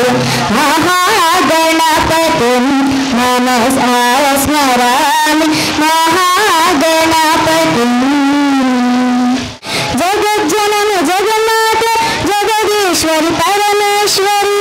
महागणपतिं मनसा स्मरामि महागणपतिं जगज्जननि जगन्नाथ जगदीश्वरि परमेश्वरी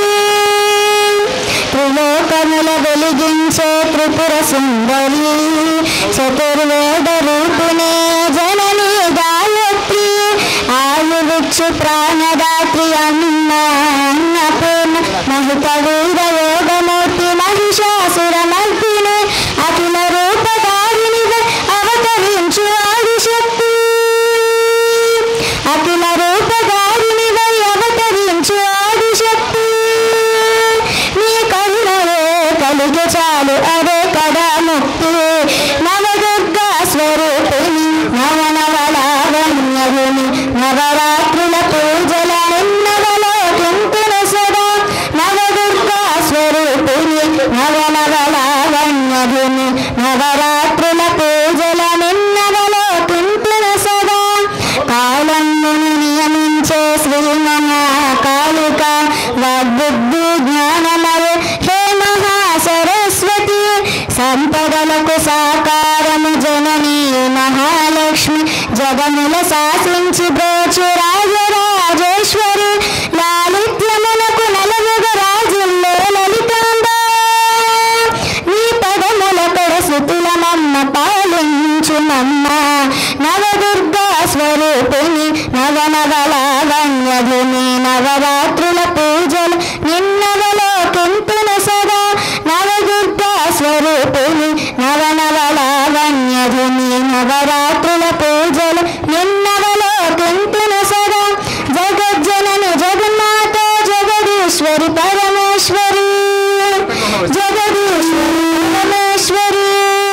त्रिलोकमुल వెలిగించే త్రిపుర సుందరి చతుర్వేద రూపిణి జనని గాయత్రి ఆయువిచ్చు ప్రాణదాత్రి అన్నపూర్ణ మహిత వీర యోగమూర్తి మహిషాసురమర్దిని అఖిల రూపధారిణిగా అవతరించు ఆదిశక్తి అఖిల రూపధారిణిగా అవతరించు ఆదిశక్తి నీ కరుణవే కలిగి చాలు అదే కదా ముక్తి నవదుర్గా స్వరూపిణి నవనవలావణ్యభూమి నవరాత్రుల పూజల నిన్నవలో కింపున సదా నవదుర్గా స్వరూపిణి నవనవలావణ్యభూమి నవరాత్రుల పూజల నిన్నవలో కింపున సదా కాలమును నియమించే శ్రీ మహాకాళిక వాగ్బుద్ధి జ్ఞానమయ హే మహాసరస్వతి సంపదలకు సాకారము జననీ మహాలక్ష్మి జగముల శాసించి బ్రోచు రాజరాజేశ్వరి లాలిత్యమునకు నలుగుగ రాజుల్లో లలితాంబ నీ పదముల కొడసుతులమమ్మ పాలించుమమ్మ నవదుర్గా స్వరూపిణి నవనవలావణ్యభూమి నవరాత్రుల పూజలు నిన్నవలో కింపున సదా నవదుర్గా స్వరూపిణి నవనవలావణ్యభూమి నవరాత్రుల పూజలు నిన్నవలో కింపున సదా జగజ్జనని జగన్మాత జగదీశ్వరి పరమేశ్వరి జగదీశ్వరి పరమేశ్వరి.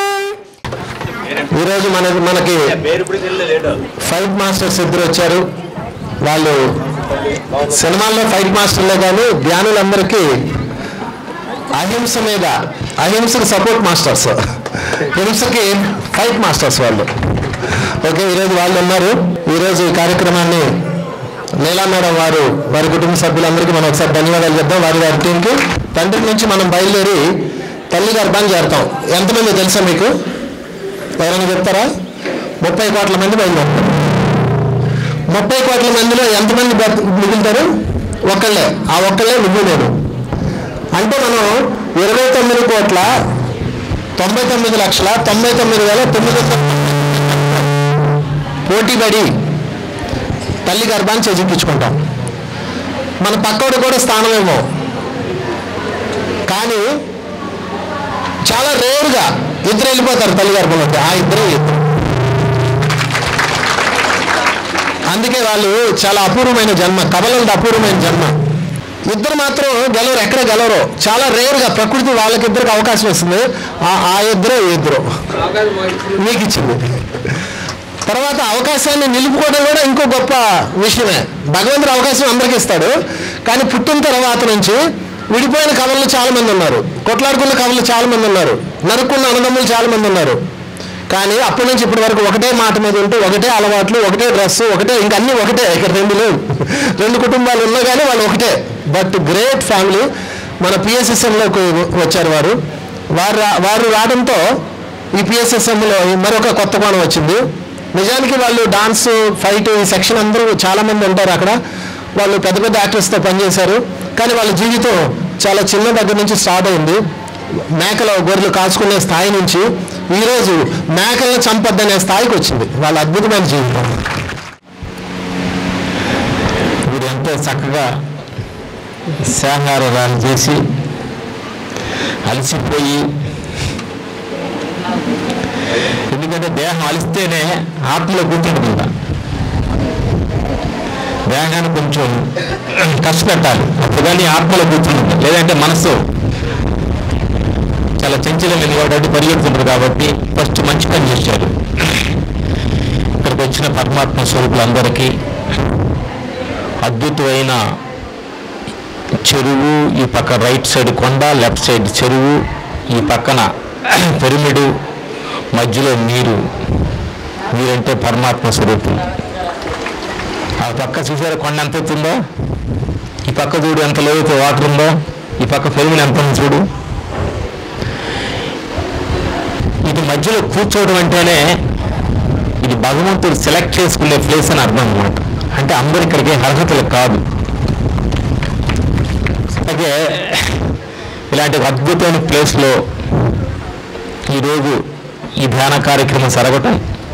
ఈరోజు మనకి ఫైట్ మాస్టర్స్ ఇద్దరు వచ్చారు. వాళ్ళు సినిమాల్లో ఫైట్ మాస్టర్లే కానీ ధ్యానులందరికీ అహింస మీద అహింసకు సపోర్ట్ మాస్టర్స్, హింసకి ఫైట్ మాస్టర్స్ వాళ్ళు. ఓకే, ఈరోజు వాళ్ళు ఉన్నారు. ఈరోజు ఈ కార్యక్రమాన్ని నీలా మేడం వారు వారి కుటుంబ సభ్యులందరికీ మనం ఒకసారి ధన్యవాదాలు చెప్తాం. వారి టీంకి తండ్రి నుంచి మనం బయలుదేరి తల్లి గర్భాన్ని చేరుతాం. ఎంతమంది తెలుసా మీకు? ఎవరైనా చెప్తారా? 30 కోట్ల మంది బయలుదేరుతారు. 30 కోట్ల మందిలో ఎంతమంది మిగులుతారు? ఒక్కళ్ళే. ఆ ఒక్కళ్ళే నువ్వు నేను. అంటే మనం 29,99,99,900 పోటీపడి తల్లి గర్భాన్ని చేజిక్కించుకుంటాం. మన పక్కోడు కూడా స్థానమేమో, కానీ చాలా రేరుగా ఇద్దరు వెళ్ళిపోతారు తల్లి గర్భంలోకి. ఆ ఇద్దరు అందుకే వాళ్ళు చాలా అపూర్వమైన జన్మ, కవలలది అపూర్వమైన జన్మ. ఇద్దరు మాత్రం గెలవరు, ఎక్కడ గెలవరు. చాలా రేరుగా ప్రకృతి వాళ్ళకిద్దరికి అవకాశం ఇస్తుంది. ఆ ఇద్దరు మీకు ఇచ్చింది. తర్వాత అవకాశాన్ని నిలుపుకోవడం కూడా ఇంకో గొప్ప విషయమే. భగవంతుడు అవకాశం అందరికీ ఇస్తాడు, కానీ పుట్టిన తర్వాత నుంచి విడిపోయిన కవలు చాలా మంది ఉన్నారు, కొట్లాడుకున్న కవలు చాలా మంది ఉన్నారు, నరుక్కున్న అన్నదమ్ములు చాలా మంది ఉన్నారు. కానీ అప్పటి నుంచి ఇప్పటి వరకు ఒకటే మాట మీద ఉంటూ ఒకటే అలవాట్లు, ఒకటే డ్రెస్సు, ఒకటే ఇంకా అన్నీ ఒకటే. ఇక్కడ రెండు కుటుంబాలు ఉన్నా కానీ వాళ్ళు ఒకటే. But great family. మన పిఎస్ఎస్ఎంలోకి వచ్చారు వారు రావడంతో ఈ పిఎస్ఎస్ఎంలో మరొక కొత్త కోణం వచ్చింది. నిజానికి వాళ్ళు డాన్స్, ఫైట్, ఈ సెక్షన్ అందరూ చాలామంది ఉంటారు అక్కడ. వాళ్ళు పెద్ద పెద్ద యాక్టర్స్తో పనిచేశారు. కానీ వాళ్ళ జీవితం చాలా చిన్న దగ్గర నుంచి స్టార్ట్ అయింది. మేకల గొర్రెలు కాచుకునే స్థాయి నుంచి ఈరోజు మేకలను చంపొద్దనే స్థాయికి వచ్చింది వాళ్ళ అద్భుతమైన జీవితం. వీరు ఎంతో చక్కగా శాహారాలు చేసి అలసిపోయి, ఎందుకంటే దేహం అలిస్తేనే ఆత్మలో కూర్చుంటుందా. దేహాన్ని కొంచెం కష్టపెట్టాలి, అప్పుడు కానీ ఆత్మలో కూర్చుంటుంది. లేదంటే మనసు చాలా చంచలమైన కాబట్టి పరిగెడుతుంటారు. కాబట్టి ఫస్ట్ మంచి పని చేశారు. ఇక్కడికి వచ్చిన పరమాత్మ స్వరూపులందరికీ అద్భుతమైన చెరువు, ఈ పక్క రైట్ సైడ్ కొండ, లెఫ్ట్ సైడ్ చెరువు, ఈ పక్కన పిరమిడు, మధ్యలో మీరంటే పరమాత్మ స్వరూపులు. ఆ పక్క చూసారా కొండ ఎంత ఎత్తుందో, ఈ పక్క చూడు ఎంత లోతు వాటర్ ఉందో. ఈ పక్క ఫిల్మ్ ఎంత ఉంది చూడు. ఇది మధ్యలో కూర్చోవడం అంటేనే ఇది భగవంతుడు సెలెక్ట్ చేసుకునే ప్లేస్ అని అర్థం అన్నమాట. అంటే అందరు ఇక్కడికి అర్హతలు కాదు. అలాగే ఇలాంటి అద్భుతమైన ప్లేస్లో ఈరోజు ఈ ధ్యాన కార్యక్రమం జరగటం,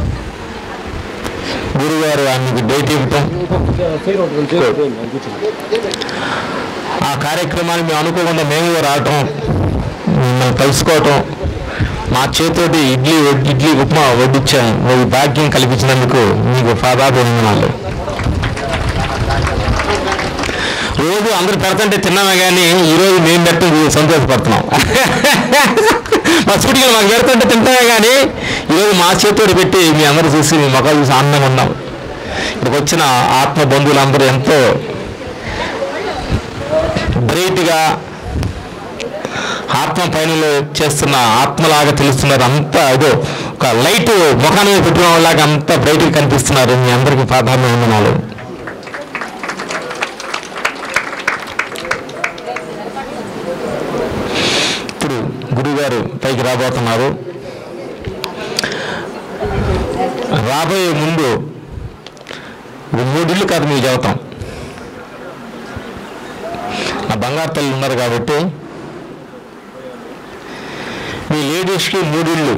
గురుగారు ఆయనకి డేట్ ఇవ్వటం, ఆ కార్యక్రమాన్ని మేము అనుకోకుండా మేము రావటం, మిమ్మల్ని కలుసుకోవటం, మా చేతితోటి ఇడ్లీ ఉప్మా వడ్డించాం, ఈ భాగ్యం కల్పించినందుకు మీకు పాదాభివందనాలు. రోజు అందరూ పెడతంటే తిన్నామే కానీ ఈరోజు మేము పెట్టడం సంతోషపడుతున్నాం. మా స్కూటీగా మాకు పెడుతుంటే తింటామే కానీ ఈరోజు మా చేతితోటి పెట్టి మీ అందరూ చూసి మీ మొక్కలు చూసి ఆనందంగా ఉన్నాం. ఇక్కడికి వచ్చిన ఆత్మ బంధువులందరూ ఎంతో బ్రైట్గా ఆత్మ పైనలో చేస్తున్న ఆత్మలాగా తెలుస్తున్నారు. అంతా ఏదో ఒక లైట్ ముఖాన్ని పెట్టిన వాళ్ళలాగా అంతా బ్రైట్గా కనిపిస్తున్నారు. మీ అందరికీ పాదాభివందనాలు. ఇప్పుడు గురుగారు పైకి రాబోతున్నారు. రాబోయే ముందు 3 ఇళ్ళు కాదు మీకు చెబుతాం. నా బంగారు తల్లి ఉన్నారు కాబట్టి మీ లేడీస్కి 3 ఇళ్ళు,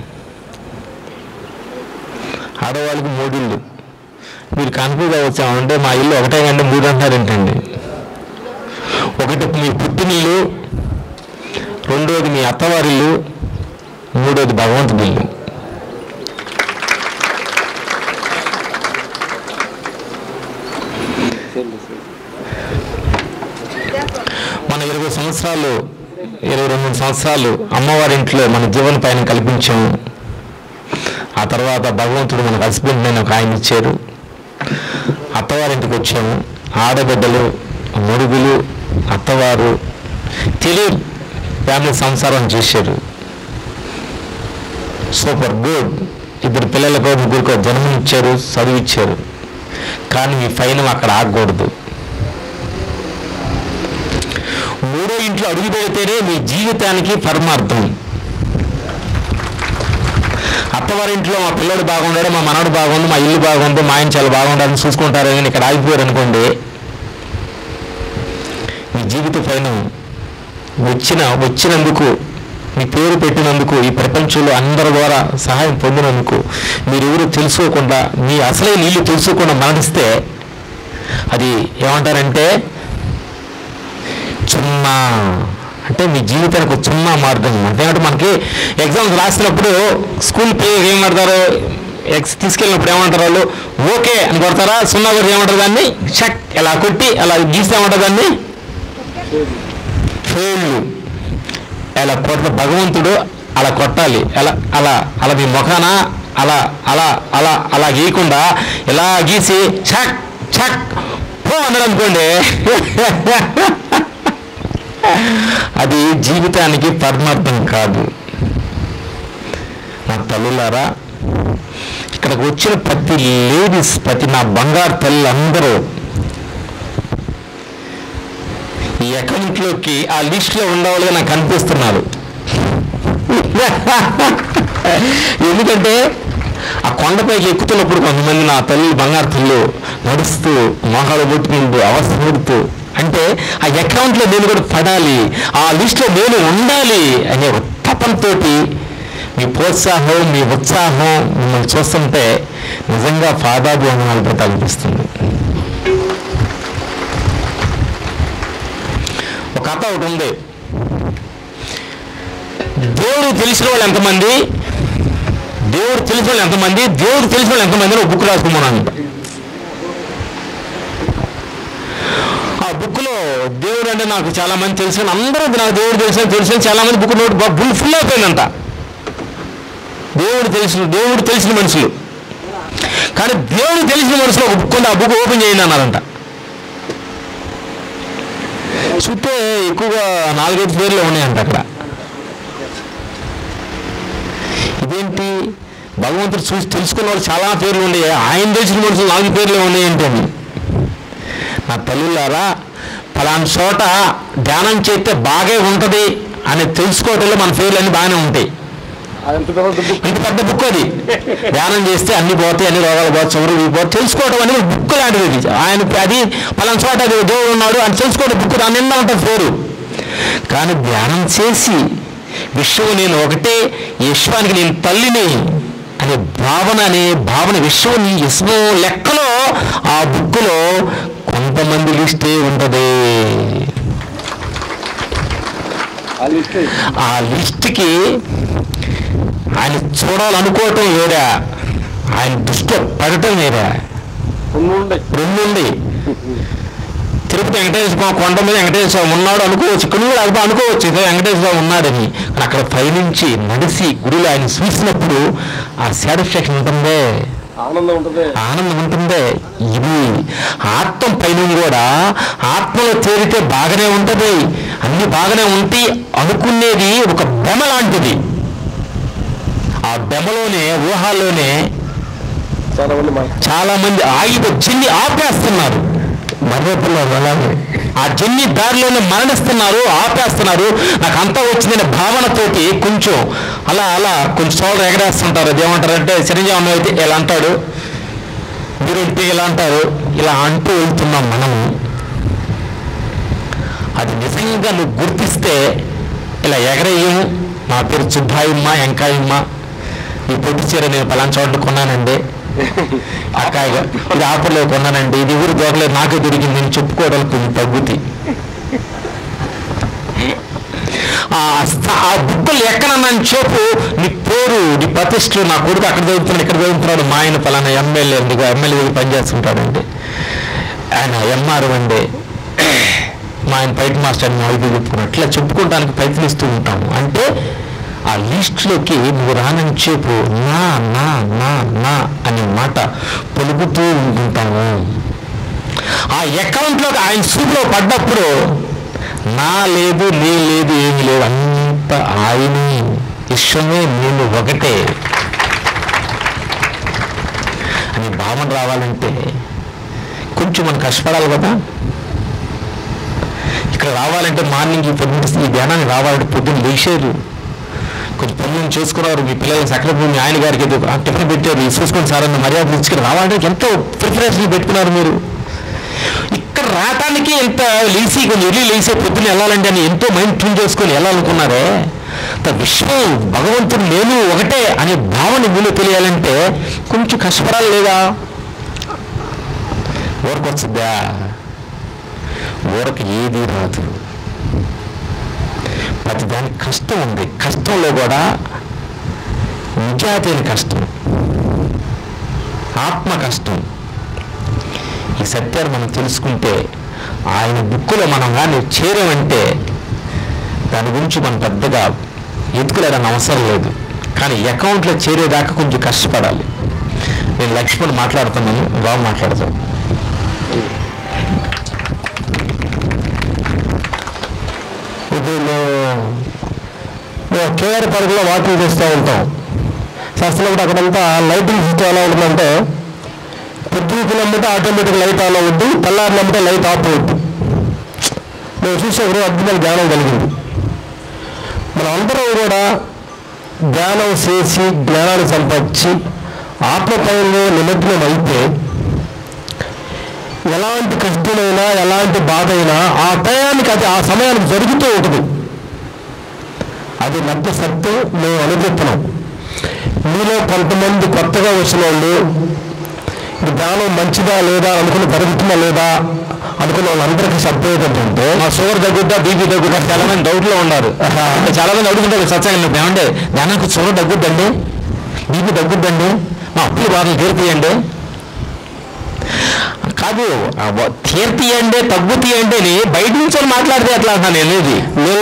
ఆడవాళ్ళకి 3 ఇళ్ళు. మీరు కన్ఫ్యూజ్ అవ్వచ్చామంటే మా ఇల్లు ఒకటే కంటే 3 అంటారు ఏంటండి? ఒకటి మీ పుట్టినిల్లు, రెండోది మీ అత్తవారిల్లు, మూడోది భగవంతుడి ఇల్లు. మన 20 సంవత్సరాలు 22 సంవత్సరాలు అమ్మవారింట్లో మన జీవన పైన కల్పించాము. ఆ తర్వాత భగవంతుడు మనకు హస్బెండ్ నేను ఒక ఆయన ఇచ్చారు. అత్తవారింటికి వచ్చాము. ఆడబిడ్డలు, మురుగులు, అత్తవారు తెలియదు ఫ్యామిలీ సంసారం చేశారు. Super good. 2 పిల్లలకు 3 జన్మనిచ్చారు, చదివిచ్చారు. కానీ మీ ఫైనల్ అక్కడ ఆగకూడదు. 3వ ఇంట్లో అడుగు పెడితేనే మీ జీవితానికి పరమార్థం. అత్తవారింట్లో మా పిల్లడు బాగుండాడు, మా మనవడు బాగుంది, మా ఇల్లు బాగుంది, మా ఆయన చాలా బాగుండాలని చూసుకుంటారు. కానీ ఇక్కడ ఆగిపోయారు అనుకోండి, మీ జీవిత పైన వచ్చినందుకు, మీ పేరు పెట్టినందుకు, ఈ ప్రపంచంలో అందరి ద్వారా సహాయం పొందినందుకు, మీరెవరు తెలుసుకోకుండా మీ అసలే నీళ్ళు తెలుసుకోకుండా మరణిస్తే అది ఏమంటారంటే చున్నా. అంటే మీ జీవితానికి ఒక చున్నా మార్గం. అంటే మనకి ఎగ్జామ్స్ రాసినప్పుడు స్కూల్ పిల్లలకి ఏం పడతారు, తీసుకెళ్ళినప్పుడు ఏమంటారు వాళ్ళు? ఓకే అని కొడతారా? 0 కూడా ఏమంటారు దాన్ని? షక్ ఎలా కొట్టి అలా గీస్తే ఏమంటారు దాన్ని? ఫెయిల్. అలా కొట్ట భగవంతుడు అలా కొట్టాలి. అలా అలా అలా మీ ముఖాన అలా అలా అలా అలా గీయకుండా ఇలా గీసి షక్ షక్ పో అన్నాడు అనుకోండి, అది జీవితానికి పరమార్థం కాదు. నా తల్లులారా, ఇక్కడికి వచ్చిన ప్రతి లేడీస్, ప్రతి నా బంగారు తల్లి అందరూ ఈ అకౌంట్లోకి ఆ లిస్ట్లో ఉండవాళ్ళుగా నాకు కనిపిస్తున్నారు. ఎందుకంటే ఆ కొండపైకి ఎక్కుతున్నప్పుడు కొంతమంది నా తల్లి బంగారు తల్లు నడుస్తూ మోహాలు కొట్టుకుంటూ అవస్థపడుతూ, అంటే ఆ అకౌంట్లో నేను కూడా పడాలి, ఆ లిస్ట్లో నేను ఉండాలి అనే ఒక తపంతో మీ ప్రోత్సాహం, మీ ఉత్సాహం మిమ్మల్ని చూస్తుంటే నిజంగా పాదాభివందనాలు పెట్టాలనిపిస్తుంది. ఒక కథ ఒకటి ఉంది. దేవుడు తెలిసిన వాళ్ళు ఎంతమంది, దేవుడు తెలిసిన వాళ్ళు ఎంతమంది, దేవుడు తెలిసిన వాళ్ళు ఎంతమంది ఒక బుక్ రాసుకున్నాను. ఆ బుక్లో దేవుడు అంటే నాకు చాలా మంది తెలిసిన, అందరూ నాకు దేవుడు తెలిసిన చాలా మంది బుక్ నోట్ బుల్ ఫుల్ అయిపోయిందంట. దేవుడు తెలిసిన మనుషులు. కానీ దేవుడు తెలిసిన మనుషులు ఒక బుక్ ఉంది, ఆ బుక్ ఓపెన్ చేయండి అన్నారంట. చుట్టూ ఎక్కువగా 4-5 పేర్లు ఉన్నాయంట అక్కడ. ఇదేంటి, భగవంతుడు చూసి తెలుసుకున్న వాళ్ళు చాలా పేర్లు ఉన్నాయి, ఆయన తెలిసిన మనుషులు 4 పేర్లు ఉన్నాయంటే. నా తల్లులారా, ఫలానా చోట ధ్యానం చేస్తే బాగే ఉంటుంది అని తెలుసుకోవడంలో మన ఫెయిల్ అన్ని బాగానే ఉంటాయి. ఇంత పెద్ద బుక్ అది, ధ్యానం చేస్తే అన్ని పోతాయి, అన్ని రోగాలు పోతాయి, చివరి పోతాయి తెలుసుకోవడం అనేది బుక్ లాంటిది. ఆయన అది పలానా చోట అది దేవుడు ఉన్నాడు అని తెలుసుకోవడం బుక్, దాని నిండా ఉంటుంది పేరు. కానీ ధ్యానం చేసి విశ్వం నేను ఒకటే, విశ్వానికి నేను తల్లిని అనే భావన విశ్వం విశ్వం లెక్కలో ఆ బుక్లో కొంతమంది లిస్టే ఉంటుంది. ఆ లిస్ట్కి ఆయన చూడాలనుకోవటం వేరా, ఆయన దృష్టి పడటం వేరా. రెండుండి తిరుపతి వెంకటేశ్వర స్వామి కొండ మీద వెంకటేశ్వర స్వామి ఉన్నాడు అనుకోవచ్చు, ఇక్కడ కూడా అది అనుకోవచ్చు ఇదే వెంకటేశ్వర స్వామి ఉన్నాడని. కానీ అక్కడ పైనుంచి నడిచి గుడిలో ఆయన చూసినప్పుడు ఆ సాటిస్ఫాక్షన్ ఉంటుందే, ఆనందం ఉంటుందే. ఇది ఆత్మ పైన కూడా ఆత్మలో తేలితే బాగానే ఉంటుంది, అన్ని బాగానే ఉంటే అనుకునేది ఒక బెమ లాంటిది. ఆ బెమలోనే ఊహాల్లోనే చాలా మంది ఆయుధ జన్ని ఆపేస్తున్నారు, మర్రతున్నారు. అలాగే ఆ జన్ని దారిలోనే మరణిస్తున్నారు, ఆపేస్తున్నారు. నాకు అంతా వచ్చిందనే భావనతోటి కొంచెం అలా కొంచెం చోళ్ళ ఎగరేస్తుంటారు. అది ఏమంటారంటే చిరంజీవి అన్న అయితే ఇలా అంటాడు, వీరుంటే ఇలా అంటారు, ఇలా అంటూ వెళ్తున్నాం మనము. అది నిజంగా నువ్వు గుర్తిస్తే ఇలా ఎగరేయము. నా పేరు చుబ్బాయమ్మ, ఎంకాయమ్మ, ఈ పొట్టి చీర నేను పలానా చోట్ల కొన్నానండి, అక్కాయిగా ఇది ఆఫర్లో కొన్నానండి, ఇది ఊరు దొరకలేదు నాకే దొరికింది నేను చెప్పుకోవడానికి కొంచెం తగ్గుతాయి. ఆ బుక్కులు ఎక్కడన్నాను చెప్పు, నీ పేరు నీ ప్రతిష్ఠ, నా కొడుకు అక్కడ చదువుతున్నాడు ఇక్కడ చదువుతున్నాడు, మా ఆయన పలానా ఎమ్మెల్యే దగ్గర పనిచేస్తుంటాడండి, ఆయన ఎంఆర్ఓ అండి, మా ఆయన ఫైట్ మాస్టర్ అని అయితే చెప్పుకున్నాడు. ఇట్లా చెప్పుకోవడానికి ప్రయత్నిస్తూ ఉంటాము. అంటే ఆ లిస్టులోకి నువ్వు రానని చెప్పు నా నా నా నా అనే మాట పలుకుతూ ఉంటుంటాము. ఆ అకౌంట్లోకి ఆయన సూపులో పడ్డప్పుడు నా లేదు నీ లేదు ఏమి లేదు, అంత ఆయన విశ్వమే నేను ఒకటే అని భావన రావాలంటే కొంచెం మనం కష్టపడాలి కదా. ఇక్కడ రావాలంటే మార్నింగ్ పొద్దున్న ఈ ధ్యానాన్ని రావాలంటే పొద్దున్న లేచారు, కొంచెం పనులను చేసుకున్నారు, మీ పిల్లలు సకలభూమి మీ ఆయన గారికి టిఫిన్ పెట్టారు, చూసుకొని సార్ అన్న మర్యాద ఇచ్చుకొని రావాలంటే ఎంతో ప్రిపరేషన్ పెట్టుకున్నారు మీరు. ఇక్కడ రావటానికి ఎంత లేచి కొంచెం ఎర్లీ లేసే పొద్దున్న వెళ్ళాలంటే అని ఎంతో మైండ్ ట్యూన్ చేసుకొని వెళ్ళాలనుకున్నారే. విశ్వం భగవంతుడు నేను ఒకటే అనే భావన మీలో తెలియాలంటే కొంచెం కష్టపడాలి లేదా? ఊరకొచ్చుద్దా? ఊరకు ఏది రాదు. ప్రతి దానికి కష్టం ఉంది. కష్టంలో కూడా నిజాతైన కష్టం, ఆత్మ కష్టం. ఈ సత్యాన్ని మనం తెలుసుకుంటే ఆయన బుక్కులో మనం కానీ చేరామంటే దాని గురించి మనం పెద్దగా ఎత్తుకులేదని అవసరం లేదు. కానీ అకౌంట్లో చేరేదాకా కొంచెం కష్టపడాలి. నేను లక్ష్మణ్ మాట్లాడుతున్నాను, బాబు మాట్లాడతాను. ఇప్పుడు మేము కేఆర్ పార్కులో వాకింగ్ చేస్తూ ఉంటాం. శాస్త్రంలో అక్కడంతా లైటింగ్ సిస్టమ్ ఎలా ఉంటుందంటే పొద్దునమ్మితే ఆటోమేటిక్ లైట్ ఆన్ అవుద్ది, తెల్లారినమ్మితే లైట్ ఆఫ్ అవుద్ది. మేము చూసే ఒక అద్భుతమైన జ్ఞానం కలిగింది. మనం అందరం కూడా ధ్యానం చేసి జ్ఞానాన్ని సంపాదించి ఆత్మపయంలో నిమగ్నం అయితే ఎలాంటి కష్టమైనా ఎలాంటి బాధ అయినా ఆ టయానికి అది ఆ సమయానికి జరుగుతూ ఉంటుంది. అది నచ్చ సత్యం మేము అనుకుంటున్నాం. మీలో కొంతమంది కొత్తగా వచ్చిన వాళ్ళు ఇది ధ్యానం మంచిదా లేదా అనుకుని జరుగుతుందా లేదా అనుకున్న వాళ్ళందరికీ సపోర్ట్ ఏంటంటే మా షుగర్ తగ్గుద్దా బీపీ తగ్గుద్దా చాలా మంది డౌట్లో ఉన్నారు. చాలా మంది అడుగుతుంటారు సత్సంగం ఏమంటే ధ్యానానికి షుగర్ తగ్గుద్దండి, బీపీ తగ్గుద్దండి, మా అప్పులు బాధలు తీర్పియండి. కాదు, తీర్పియండి తగ్గుతీయండి అని బయట నుంచి మాట్లాడితే ఎట్లా అంటాను అనేది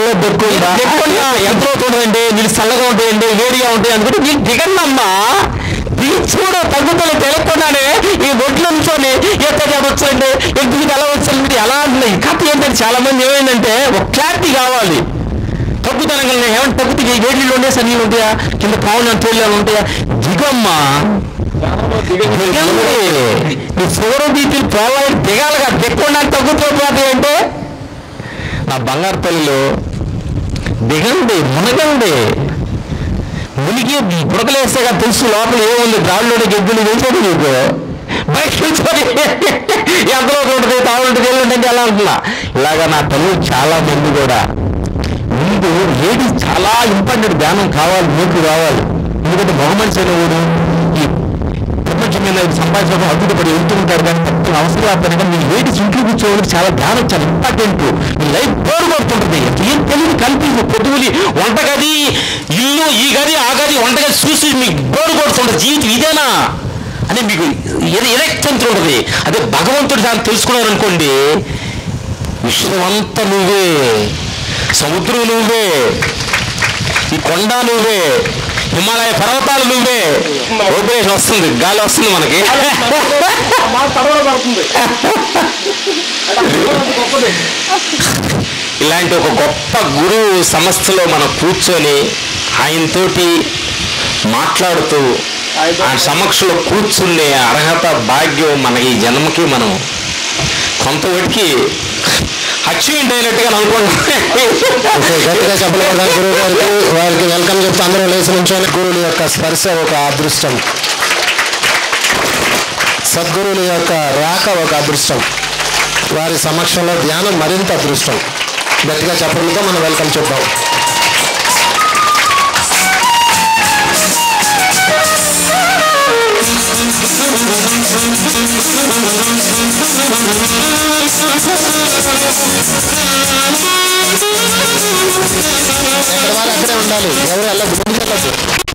ఎంతో చూడండి, నీళ్ళు చల్లగా ఉంటాయండి, వేడిగా ఉంటాయి అనుకుంటే నీకు దిగన్నమ్మా చూడ తగ్గుతలు తెలియకుండానే ఈ ఒడ్ల నుంచోని ఎక్కడ వచ్చండి ఎందుకు ఎలా వచ్చండి ఎలా అంటున్నాయి. కథ ఏంటంటే చాలా మంది ఏమైందంటే ఒక క్లారిటీ కావాలి. తగ్గుతాను ఏమంటే తగ్గుతాయి వేడిలో ఉండే సన్నీళ్ళు ఉంటాయా, కింద పావులు తేలియాలు ఉంటాయా, దిగమ్మా నీ షుగర్ బీపీలు పోవాలి దిగాలిగా దిక్కుండా తగ్గుతూ పోతాయి అంటే నా బంగారు తల్లిలో దిగండి, మునగండి. మునిగి బుడకలేస్తే కదా తెలుసు లోపల ఏముంది, రాళ్ళలోనే గెద్దులు తెలుసు మీకు. బయట కూర్చొని ఎంతలో ఉంటుంది, తాగుంటుంది, వెళ్ళండి ఎలా ఉంటున్నా. ఇలాగా నా తల్లి చాలా మంది కూడా ముందు ఏది చాలా ఇంపార్టెంట్, ధ్యానం కావాలి, మీకు కావాలి. ఎందుకంటే బహుమతి అనేవాడు ఈ ప్రపంచం మీద సంపాదించడం అద్భుతపడి వెళ్తుంటారు, కానీ తప్పని అవసరం అవుతారు. మీ లేడీస్ ఇంట్లో కూర్చోవడానికి చాలా ధ్యానం చాలా ఇంపార్టెంట్. మీ లైఫ్ బోర్ కొడుతుంటుంది. ఏం తెలియదు కల్పించు పొద్దుగులి వంటగది, ఇల్లు, ఈ గది, ఆ గది, వంటగది చూసి మీకు బోర్ కొడుతుంటుంది. జీవితం ఇదేనా అని మీకు ఎరెక్ట్ ఉంటుంది. అదే భగవంతుడు దాన్ని తెలుసుకున్నారనుకోండి, విశ్వం అంతా నువ్వే, సముద్రం నువ్వే, ఈ కొండ నువ్వే, హిమాలయ పర్వతాలు నువ్వే. ఓపెరేషన్ వస్తుంది, గాలి వస్తుంది మనకి. ఇలాంటి ఒక గొప్ప గురువు సంస్థలో మనం కూర్చొని ఆయనతోటి మాట్లాడుతూ ఆయన సమక్షంలో కూర్చుండే అర్హత, భాగ్యం మన ఈ జన్మకి మనం కొంతవరకు అచీవ్మెంట్ అయినట్టుగా అనుకుంటున్నాం. గట్టిగా చెప్పలేదా గురువు గారికి? వారికి వెల్కమ్ చెప్తే అందరూ లేచి నుంచొని గురువుల యొక్క స్పర్శ ఒక అదృష్టం, సద్గురువుల యొక్క రాక ఒక అదృష్టం, వారి సమక్షంలో ధ్యానం మరింత అదృష్టం. గట్టిగా చెప్పడంతో మనం వెల్కమ్ చెప్తాం. ఎక్కడ వాళ్ళు అక్కడే ఉండాలి, ఎవరు వెళ్ళదు, ముందుకు వెళ్ళదు.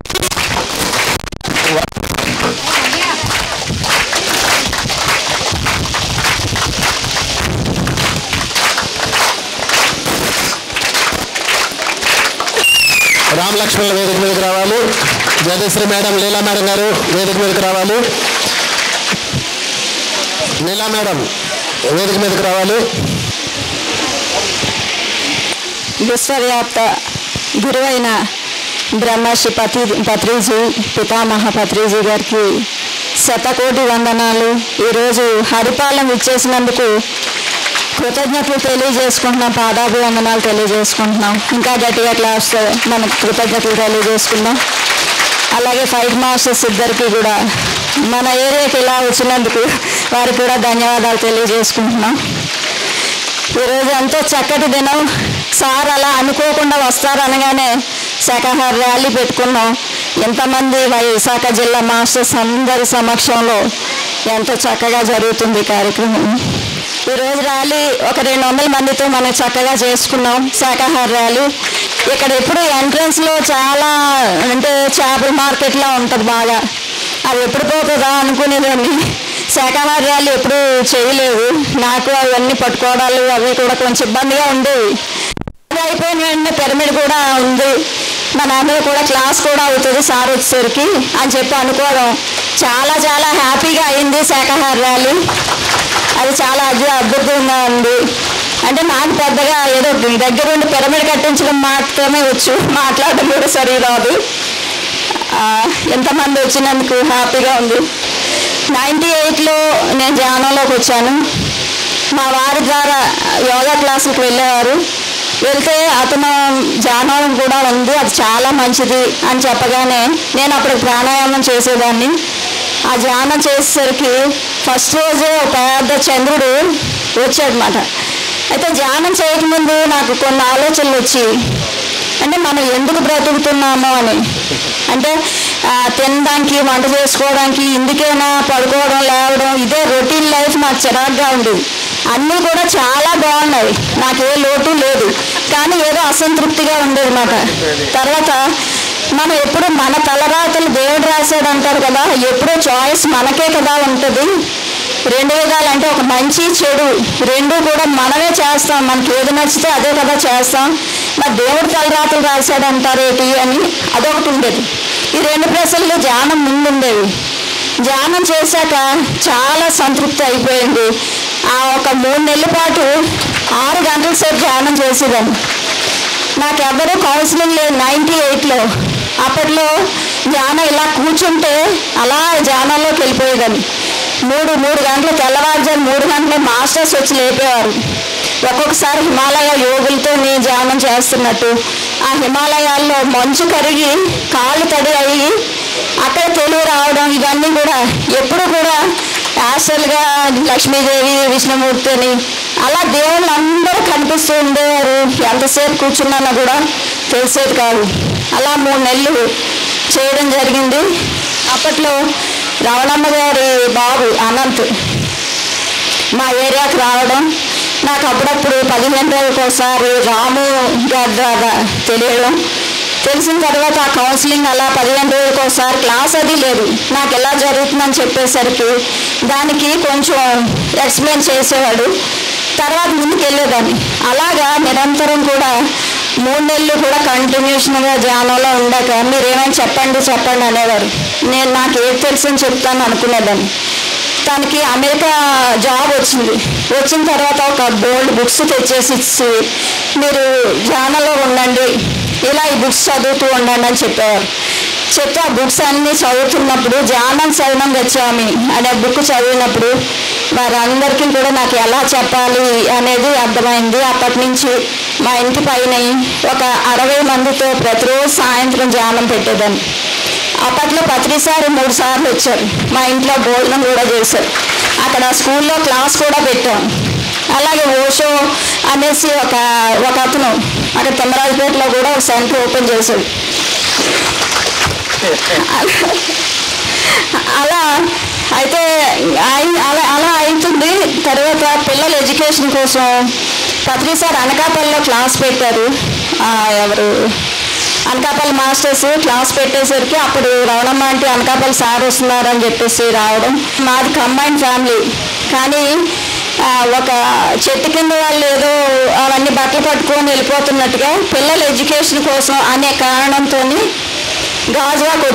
రామలక్ష్మణుల వేదిక మీదకి రావాలి. జయశ్రీ మేడం, లీలా మేడం గారు వేదిక మీదకి రావాలి. లీలా మేడం వేదిక మీదకి రావాలి. విశ్వవ్యాప్త గురువైన బ్రహ్మశ్రీ పత్రిజీ, పితామహ పత్రిజీ గారికి శతకోటి వందనాలు. ఈరోజు హరిపాలెం ఇచ్చేసినందుకు కృతజ్ఞతలు తెలియజేసుకుంటున్నాం, పాదాభివందనాలు తెలియజేసుకుంటున్నాం. ఇంకా గట్టిగా క్లాస్తో మనం కృతజ్ఞతలు తెలియజేసుకుందాం. అలాగే ఫైట్ మాస్టర్స్ ఇద్దరికి కూడా మన ఏరియాకి ఇలా వచ్చినందుకు వారికి కూడా ధన్యవాదాలు తెలియజేసుకుంటున్నాం. ఈరోజు ఎంతో చక్కటి దినం. సార్ అలా అనుకోకుండా వస్తారనగానే శాఖాహార ర్యాలీ పెట్టుకున్నాం. ఎంతమంది విశాఖ జిల్లా మాస్టర్స్ అందరి సమక్షంలో ఎంతో చక్కగా జరుగుతుంది కార్యక్రమం. ఈరోజు ర్యాలీ ఒక 200 మందితో మనం చక్కగా చేసుకున్నాం శాఖాహార ర్యాలీ. ఇక్కడ ఎప్పుడు ఎంట్రన్స్లో చాలా అంటే చేపల మార్కెట్లా ఉంటుంది బాగా. అది ఎప్పుడు పోతుందా అనుకునేదాన్ని. శాఖాహార ర్యాలీ ఎప్పుడు చేయలేదు. నాకు అవన్నీ పట్టుకోవడాలు అవి కూడా కొంచెం ఇబ్బందిగా ఉండేవి. అది అయిపోయిన వెంటనే పిరమిడ్ కూడా ఉంది, మా నాన్న కూడా క్లాస్ కూడా అవుతుంది సార్ వచ్చేసరికి అని చెప్పి అనుకోవడం చాలా చాలా హ్యాపీగా అయింది. శాఖాహార ర్యాలీ అది చాలా అద్భుతంగా ఉంది. అంటే నాకు పెద్దగా ఏదో దగ్గరుండి పిరమిడ్ కట్టించడం మాత్రమే వచ్చు, మాట్లాడడం కూడా సరి రాదు. ఎంతమంది వచ్చినందుకు హ్యాపీగా ఉంది. 98లో నేను ధ్యానంలోకి వచ్చాను. మా వారి ద్వారా యోగా క్లాసులకు వెళ్ళేవారు. వెళ్తే అతను ధ్యానం కూడా ఉంది, అది చాలా మంచిది అని చెప్పగానే నేను అప్పుడు ప్రాణాయామం చేసేదాన్ని. ఆ ధ్యానం చేసేసరికి ఫస్ట్ రోజే ఒక పెద్ద చంద్రుడు వచ్చాడనమాట. అయితే ధ్యానం చేయకముందు నాకు కొన్ని ఆలోచనలు వచ్చి, అంటే మనం ఎందుకు బ్రతుకుతున్నామో అని. అంటే తినడానికి, వంట చేసుకోవడానికి, ఇందుకైనా పడుకోవడం, లేవడం, ఇదే రొటీన్ లైఫ్ నాకు చిరాగ్గా ఉండేది. అన్నీ కూడా చాలా బాగున్నాయి, నాకే లోటు లేదు, కానీ ఏదో అసంతృప్తిగా ఉండేది అన్నమాట. తర్వాత మనం ఎప్పుడు మన తలరాతలు దేవుడు రాశాడు అంటారు కదా, ఎప్పుడూ చాయిస్ మనకే కదా ఉంటుంది. 2 విధాలు, అంటే ఒక మంచి చెడు రెండు కూడా మనమే చేస్తాం. మనకి ఏది నచ్చితే అదే కదా చేస్తాం. మరి దేవుడు తలరాతలు రాశాడు అంటారేటి అని అదొకటి ఉండేది. ఈ 2 ప్రశ్నలు ధ్యానం ముందుండేవి. ధ్యానం చేశాక చాలా సంతృప్తి అయిపోయింది. ఆ ఒక 3 నెలల పాటు 6 గంటల సేపు ధ్యానం చేసేదాన్ని. నాకెవ్వరూ కౌన్సిలింగ్ లేదు 98లో. అప్పట్లో ధ్యానం ఇలా కూర్చుంటే అలా ధ్యానంలోకి వెళ్ళిపోయేదాన్ని. 3 గంటలు తెల్లవారుజాము 3 గంటలు మాస్టర్స్ వచ్చి లేపేవారు. ఒక్కొక్కసారి హిమాలయ యోగులతో ధ్యానం చేస్తున్నట్టు ఆ హిమాలయాల్లో మంచు కరిగి కాళ్ళు తడి అయ్యి అక్కడ తెలివి రావడం, ఇవన్నీ కూడా ఎప్పుడు కూడా యాక్చువల్గా లక్ష్మీదేవి, విష్ణుమూర్తి అని అలా దేవుళ్ళు అందరూ కనిపిస్తూ ఉండేవారు. ఎంతసేపు కూర్చున్నా కూడా తెలిసేది కాదు. అలా 3 నెలలు చేయడం జరిగింది. అప్పట్లో రమణమ్మ గారి బాబు అనంత్ మా ఏరియాకి రావడం, నాకు అప్పుడప్పుడు 15 రోజులకు ఒకసారి రాము గారి ద్వారా తెలిసిన తర్వాత ఆ కౌన్సిలింగ్ అలా 15 రోజులకు ఒకసారి క్లాస్ అది లేదు. నాకు ఎలా జరుగుతుందని చెప్పేసరికి దానికి కొంచెం ఎక్స్ప్లెయిన్ చేసేవాడు. తర్వాత ముందుకు వెళ్ళేదాన్ని. అలాగా నిరంతరం కూడా 3 నెలలు కూడా కంటిన్యూషన్గా ధ్యానంలో ఉండాక మీరేమైనా చెప్పండి అనేవారు. నేను నాకు ఏది తెలుసు అని చెప్తాను అనుకునేదాన్ని. తనకి అమెరికా జాబ్ వచ్చిన తర్వాత ఒక బోల్డ్ బుక్స్ తెచ్చేసి మీరు ధ్యానంలో ఉండండి, ఇలా ఈ బుక్స్ చదువుతూ ఉండండి అని చెప్పేవారు. చెప్తే ఆ బుక్స్ అన్నీ చదువుతున్నప్పుడు ధ్యానం శరణం గచ్చామి అనే బుక్ చదివినప్పుడు వారందరికీ కూడా నాకు ఎలా చెప్పాలి అనేది అర్థమైంది. అప్పటి నుంచి మా ఇంటి పైన ఒక 60 మందితో ప్రతిరోజు సాయంత్రం ధ్యానం పెట్టేదాన్ని. అప్పట్లో పత్రిసారి 3 సార్లు వచ్చారు. మా ఇంట్లో భోజనం కూడా చేశారు. అక్కడ స్కూల్లో క్లాస్ కూడా పెట్టాం. అలాగే ఓషో అనేసి ఒక అతను అక్కడ తిమ్మరాజపేటలో కూడా ఒక సెంటర్ ఓపెన్ చేశాడు. అలా అయితే అలా అవుతుంది. తర్వాత పిల్లల ఎడ్యుకేషన్ కోసం పత్రిసారి అనకాపల్లిలో క్లాస్ పెట్టారు. ఎవరు అనకాపల్లి మాస్టర్స్ క్లాస్ పెట్టేసరికి అప్పుడు రమణమ్మ అంటే అనకాపల్లి సార్ వస్తున్నారని చెప్పేసి రావడం. మాది కంబైన్డ్ ఫ్యామిలీ, కానీ ఒక చెట్టు కింద వాళ్ళు ఏదో అవన్నీ బట్టలు పట్టుకొని వెళ్ళిపోతున్నట్టుగా పిల్లల ఎడ్యుకేషన్ కోసం అనే కారణంతో గాజువాకు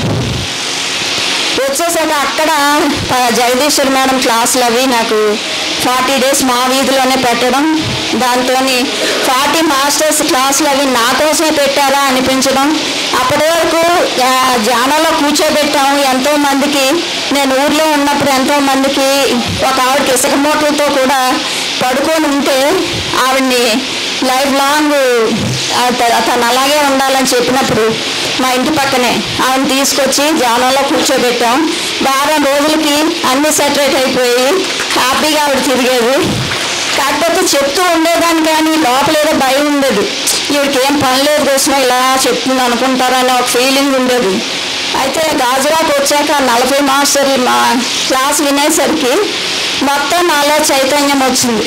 వచ్చేసాక అక్కడ జగదీశ్వర్ మేడం క్లాసులు అవి నాకు 40 days మా వీధిలోనే పెట్టడం, దాంతో 40 మాస్టర్స్ క్లాసులు అవి నా కోసమే పెట్టారా అనిపించడం. అప్పటి వరకు ధ్యానంలో కూర్చోబెట్టాము ఎంతోమందికి. నేను ఊర్లో ఉన్నప్పుడు ఎంతోమందికి ఒక ఆవిడకి ఇసుక మూటలతో కూడా పడుకొని ఉంటే ఆవిడ్ని లైఫ్ లాంగ్ తను అలాగే ఉండాలని చెప్పినప్పుడు మా ఇంటి పక్కనే ఆవిడని తీసుకొచ్చి ధ్యానంలో కూర్చోబెట్టాం. వారం రోజులకి అన్ని సెటరేట్ అయిపోయి హ్యాపీగా ఆవిడ తిరిగేది. కాకపోతే చెప్తూ ఉండేదాన్ని, కానీ లోపల ఏదో భయం ఉండేది. ఈవిడికి ఏం పని లేదు కోసం ఇలా చెప్తుంది అనుకుంటారనే ఒక ఫీలింగ్ ఉండేది. అయితే గాజువాకు వచ్చాక 40 మాస్టర్లు మా క్లాస్ వినేసరికి మొత్తం నాలో చైతన్యం వచ్చింది.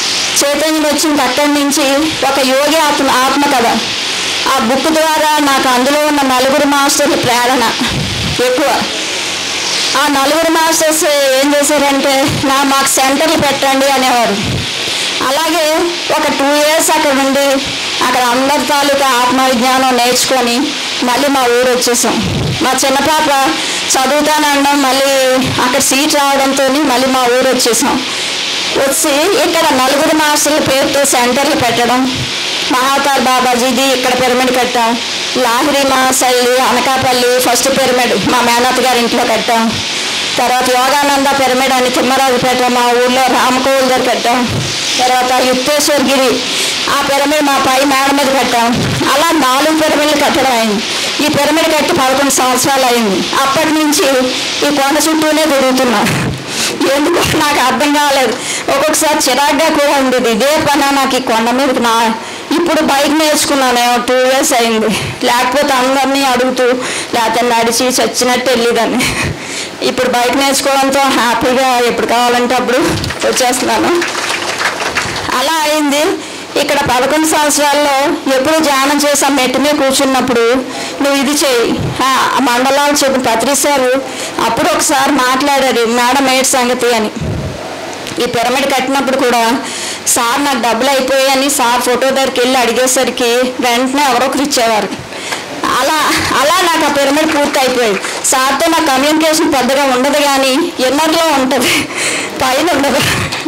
అక్కడి నుంచి ఒక యోగి ఆత్మ కథ ఆ బుక్ ద్వారా నాకు అందులో ఉన్న 4 మాస్టర్లు ప్రేరణ ఎక్కువ. ఆ 4 మాస్టర్స్ ఏం చేశారంటే మాకు సెంటర్లు పెట్టండి అనేవారు. అలాగే ఒక 2 years అక్కడ ఉండి అక్కడ అందరి తాలూకా ఆత్మవిజ్ఞానం నేర్చుకొని మళ్ళీ మా ఊరు వచ్చేసాం. మా చిన్న పాప చదువుతానడం మళ్ళీ అక్కడ సీట్ రావడంతో మళ్ళీ మా ఊరు వచ్చేసాం. వచ్చి ఇక్కడ 4 మాస్టర్ల పేరుతో సెంటర్లు పెట్టడం. మహాతార్ బాబాజీది ఇక్కడ పిరమిడ్ కట్టాం. లాహిరి మహాశైలి అనకాపల్లి ఫస్ట్ పిరమిడ్ మా మేనత్ గారి ఇంట్లో కట్టాం. తర్వాత యోగానంద పిరమిడ్ అని తిమ్మరాజపేట మా ఊళ్ళో రామకోవుల దగ్గర కట్టాం. తర్వాత యుక్తేశ్వరగిరి ఆ పిరమిడ్ మా పై మేడ మీద కట్టాం. అలా 4 పిరమిడ్లు కట్టడం అయింది. ఈ పిరమిడ్ కట్టి 11 సంవత్సరాలు అయింది. అప్పటి నుంచి ఈ కొండ చుట్టూనే తిరుగుతున్నా. ఎందుకు నాకు అర్థం కాలేదు. ఒక్కొక్కసారి చిరాగ్గా కూడా ఉండేది. ఇదే పని నాకు ఈ కొండ మీదకి ఇప్పుడు బైక్ నేర్చుకున్నాను 2 years అయింది. లేకపోతే అందరినీ అడుగుతూ లేకపోతే నడిచి చచ్చినట్టు వెళ్ళేదాన్ని. ఇప్పుడు బైక్ నేర్చుకోవడంతో హ్యాపీగా ఎప్పుడు కావాలంటే అప్పుడు వచ్చేస్తున్నాను. అలా అయింది. ఇక్కడ 11 సంవత్సరాల్లో ఎప్పుడు ధ్యానం చేసాం. మెట్టు మీద కూర్చున్నప్పుడు నువ్వు ఇది చేయి మండలాలు చెప్పిన పత్రిసారు అప్పుడు ఒకసారి మాట్లాడారు, మేడం ఏంటి సంగతి అని. ఈ పిరమిడ్ కట్టినప్పుడు కూడా సార్ నాకు డబ్బులు అయిపోయాయని సార్ ఫోటో దగ్గరికి వెళ్ళి అడిగేసరికి వెంటనే ఎవరొకరు ఇచ్చేవారు. అలా నాకు ఆ పిరమిడ్ పూర్తి అయిపోయింది. సార్తో నా కమ్యూనికేషన్ పెద్దగా ఉండదు, కానీ ఎన్నర్లో ఉంటుంది, పైన ఉండదు.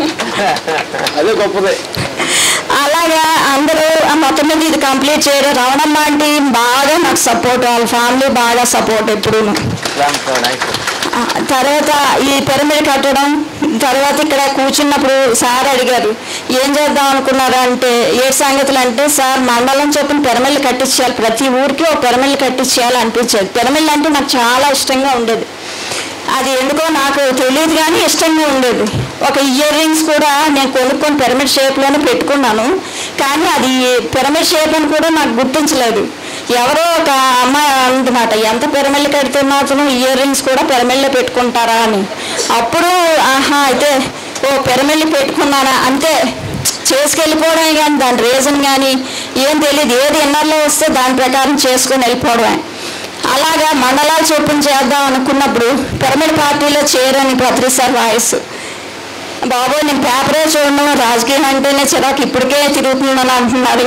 అదే గొప్పదే. అలాగా అందరూ మొత్తం మీద ఇది కంప్లీట్ చేయడం. రమణమ్మ అంటే బాగా నాకు సపోర్ట్, వాళ్ళ ఫ్యామిలీ బాగా సపోర్ట్ ఎప్పుడు. తర్వాత ఈ పిరమిడ్ కట్టడం, తర్వాత ఇక్కడ కూర్చున్నప్పుడు సార్ అడిగారు ఏం చేద్దాం అనుకున్నారా అంటే ఏ సంగతులు అంటే, సార్ మండలం చొప్పున పిరమిడ్లు కట్టించాలి, ప్రతి ఊరికి ఒక పిరమిడ్లు కట్టించాలి అనిపించేది. పిరమిడ్లు అంటే నాకు చాలా ఇష్టంగా ఉండేది. అది ఎందుకో నాకు తెలియదు కానీ ఇష్టంగా ఉండేది. ఒక ఇయర్ రింగ్స్ కూడా నేను కొనుక్కొని పిరమిడ్ షేప్లోనే పెట్టుకున్నాను, కానీ అది పిరమిడ్ షేప్ అని కూడా నాకు గుర్తించలేదు. ఎవరో ఒక అమ్మాయి అన్నమాట, ఎంత పిరమిడ్లు కడితే మాత్రం ఇయర్ రింగ్స్ కూడా పిరమిడ్లో పెట్టుకుంటారా అని. అప్పుడు ఆహా అయితే ఓ పిరమిడ్లు పెట్టుకున్నానా అంతే, చేసుకెళ్ళిపోవడమే కానీ దాని రీజన్ కానీ ఏం తెలియదు. ఏది ఎన్నర్లో వస్తే దాని ప్రకారం చేసుకొని వెళ్ళిపోవడమే. అలాగా మండలాలు చొప్పున చేద్దాం అనుకున్నప్పుడు పిరమిడ్ పార్టీలో చేరని పత్రి సార్ వాయిస్, బాబోయ్ నేను పేపరే చూడడం, రాజకీయం అంటేనే చిరాకు, ఇప్పటికే తిరుగుతున్నాను అంటున్నారు,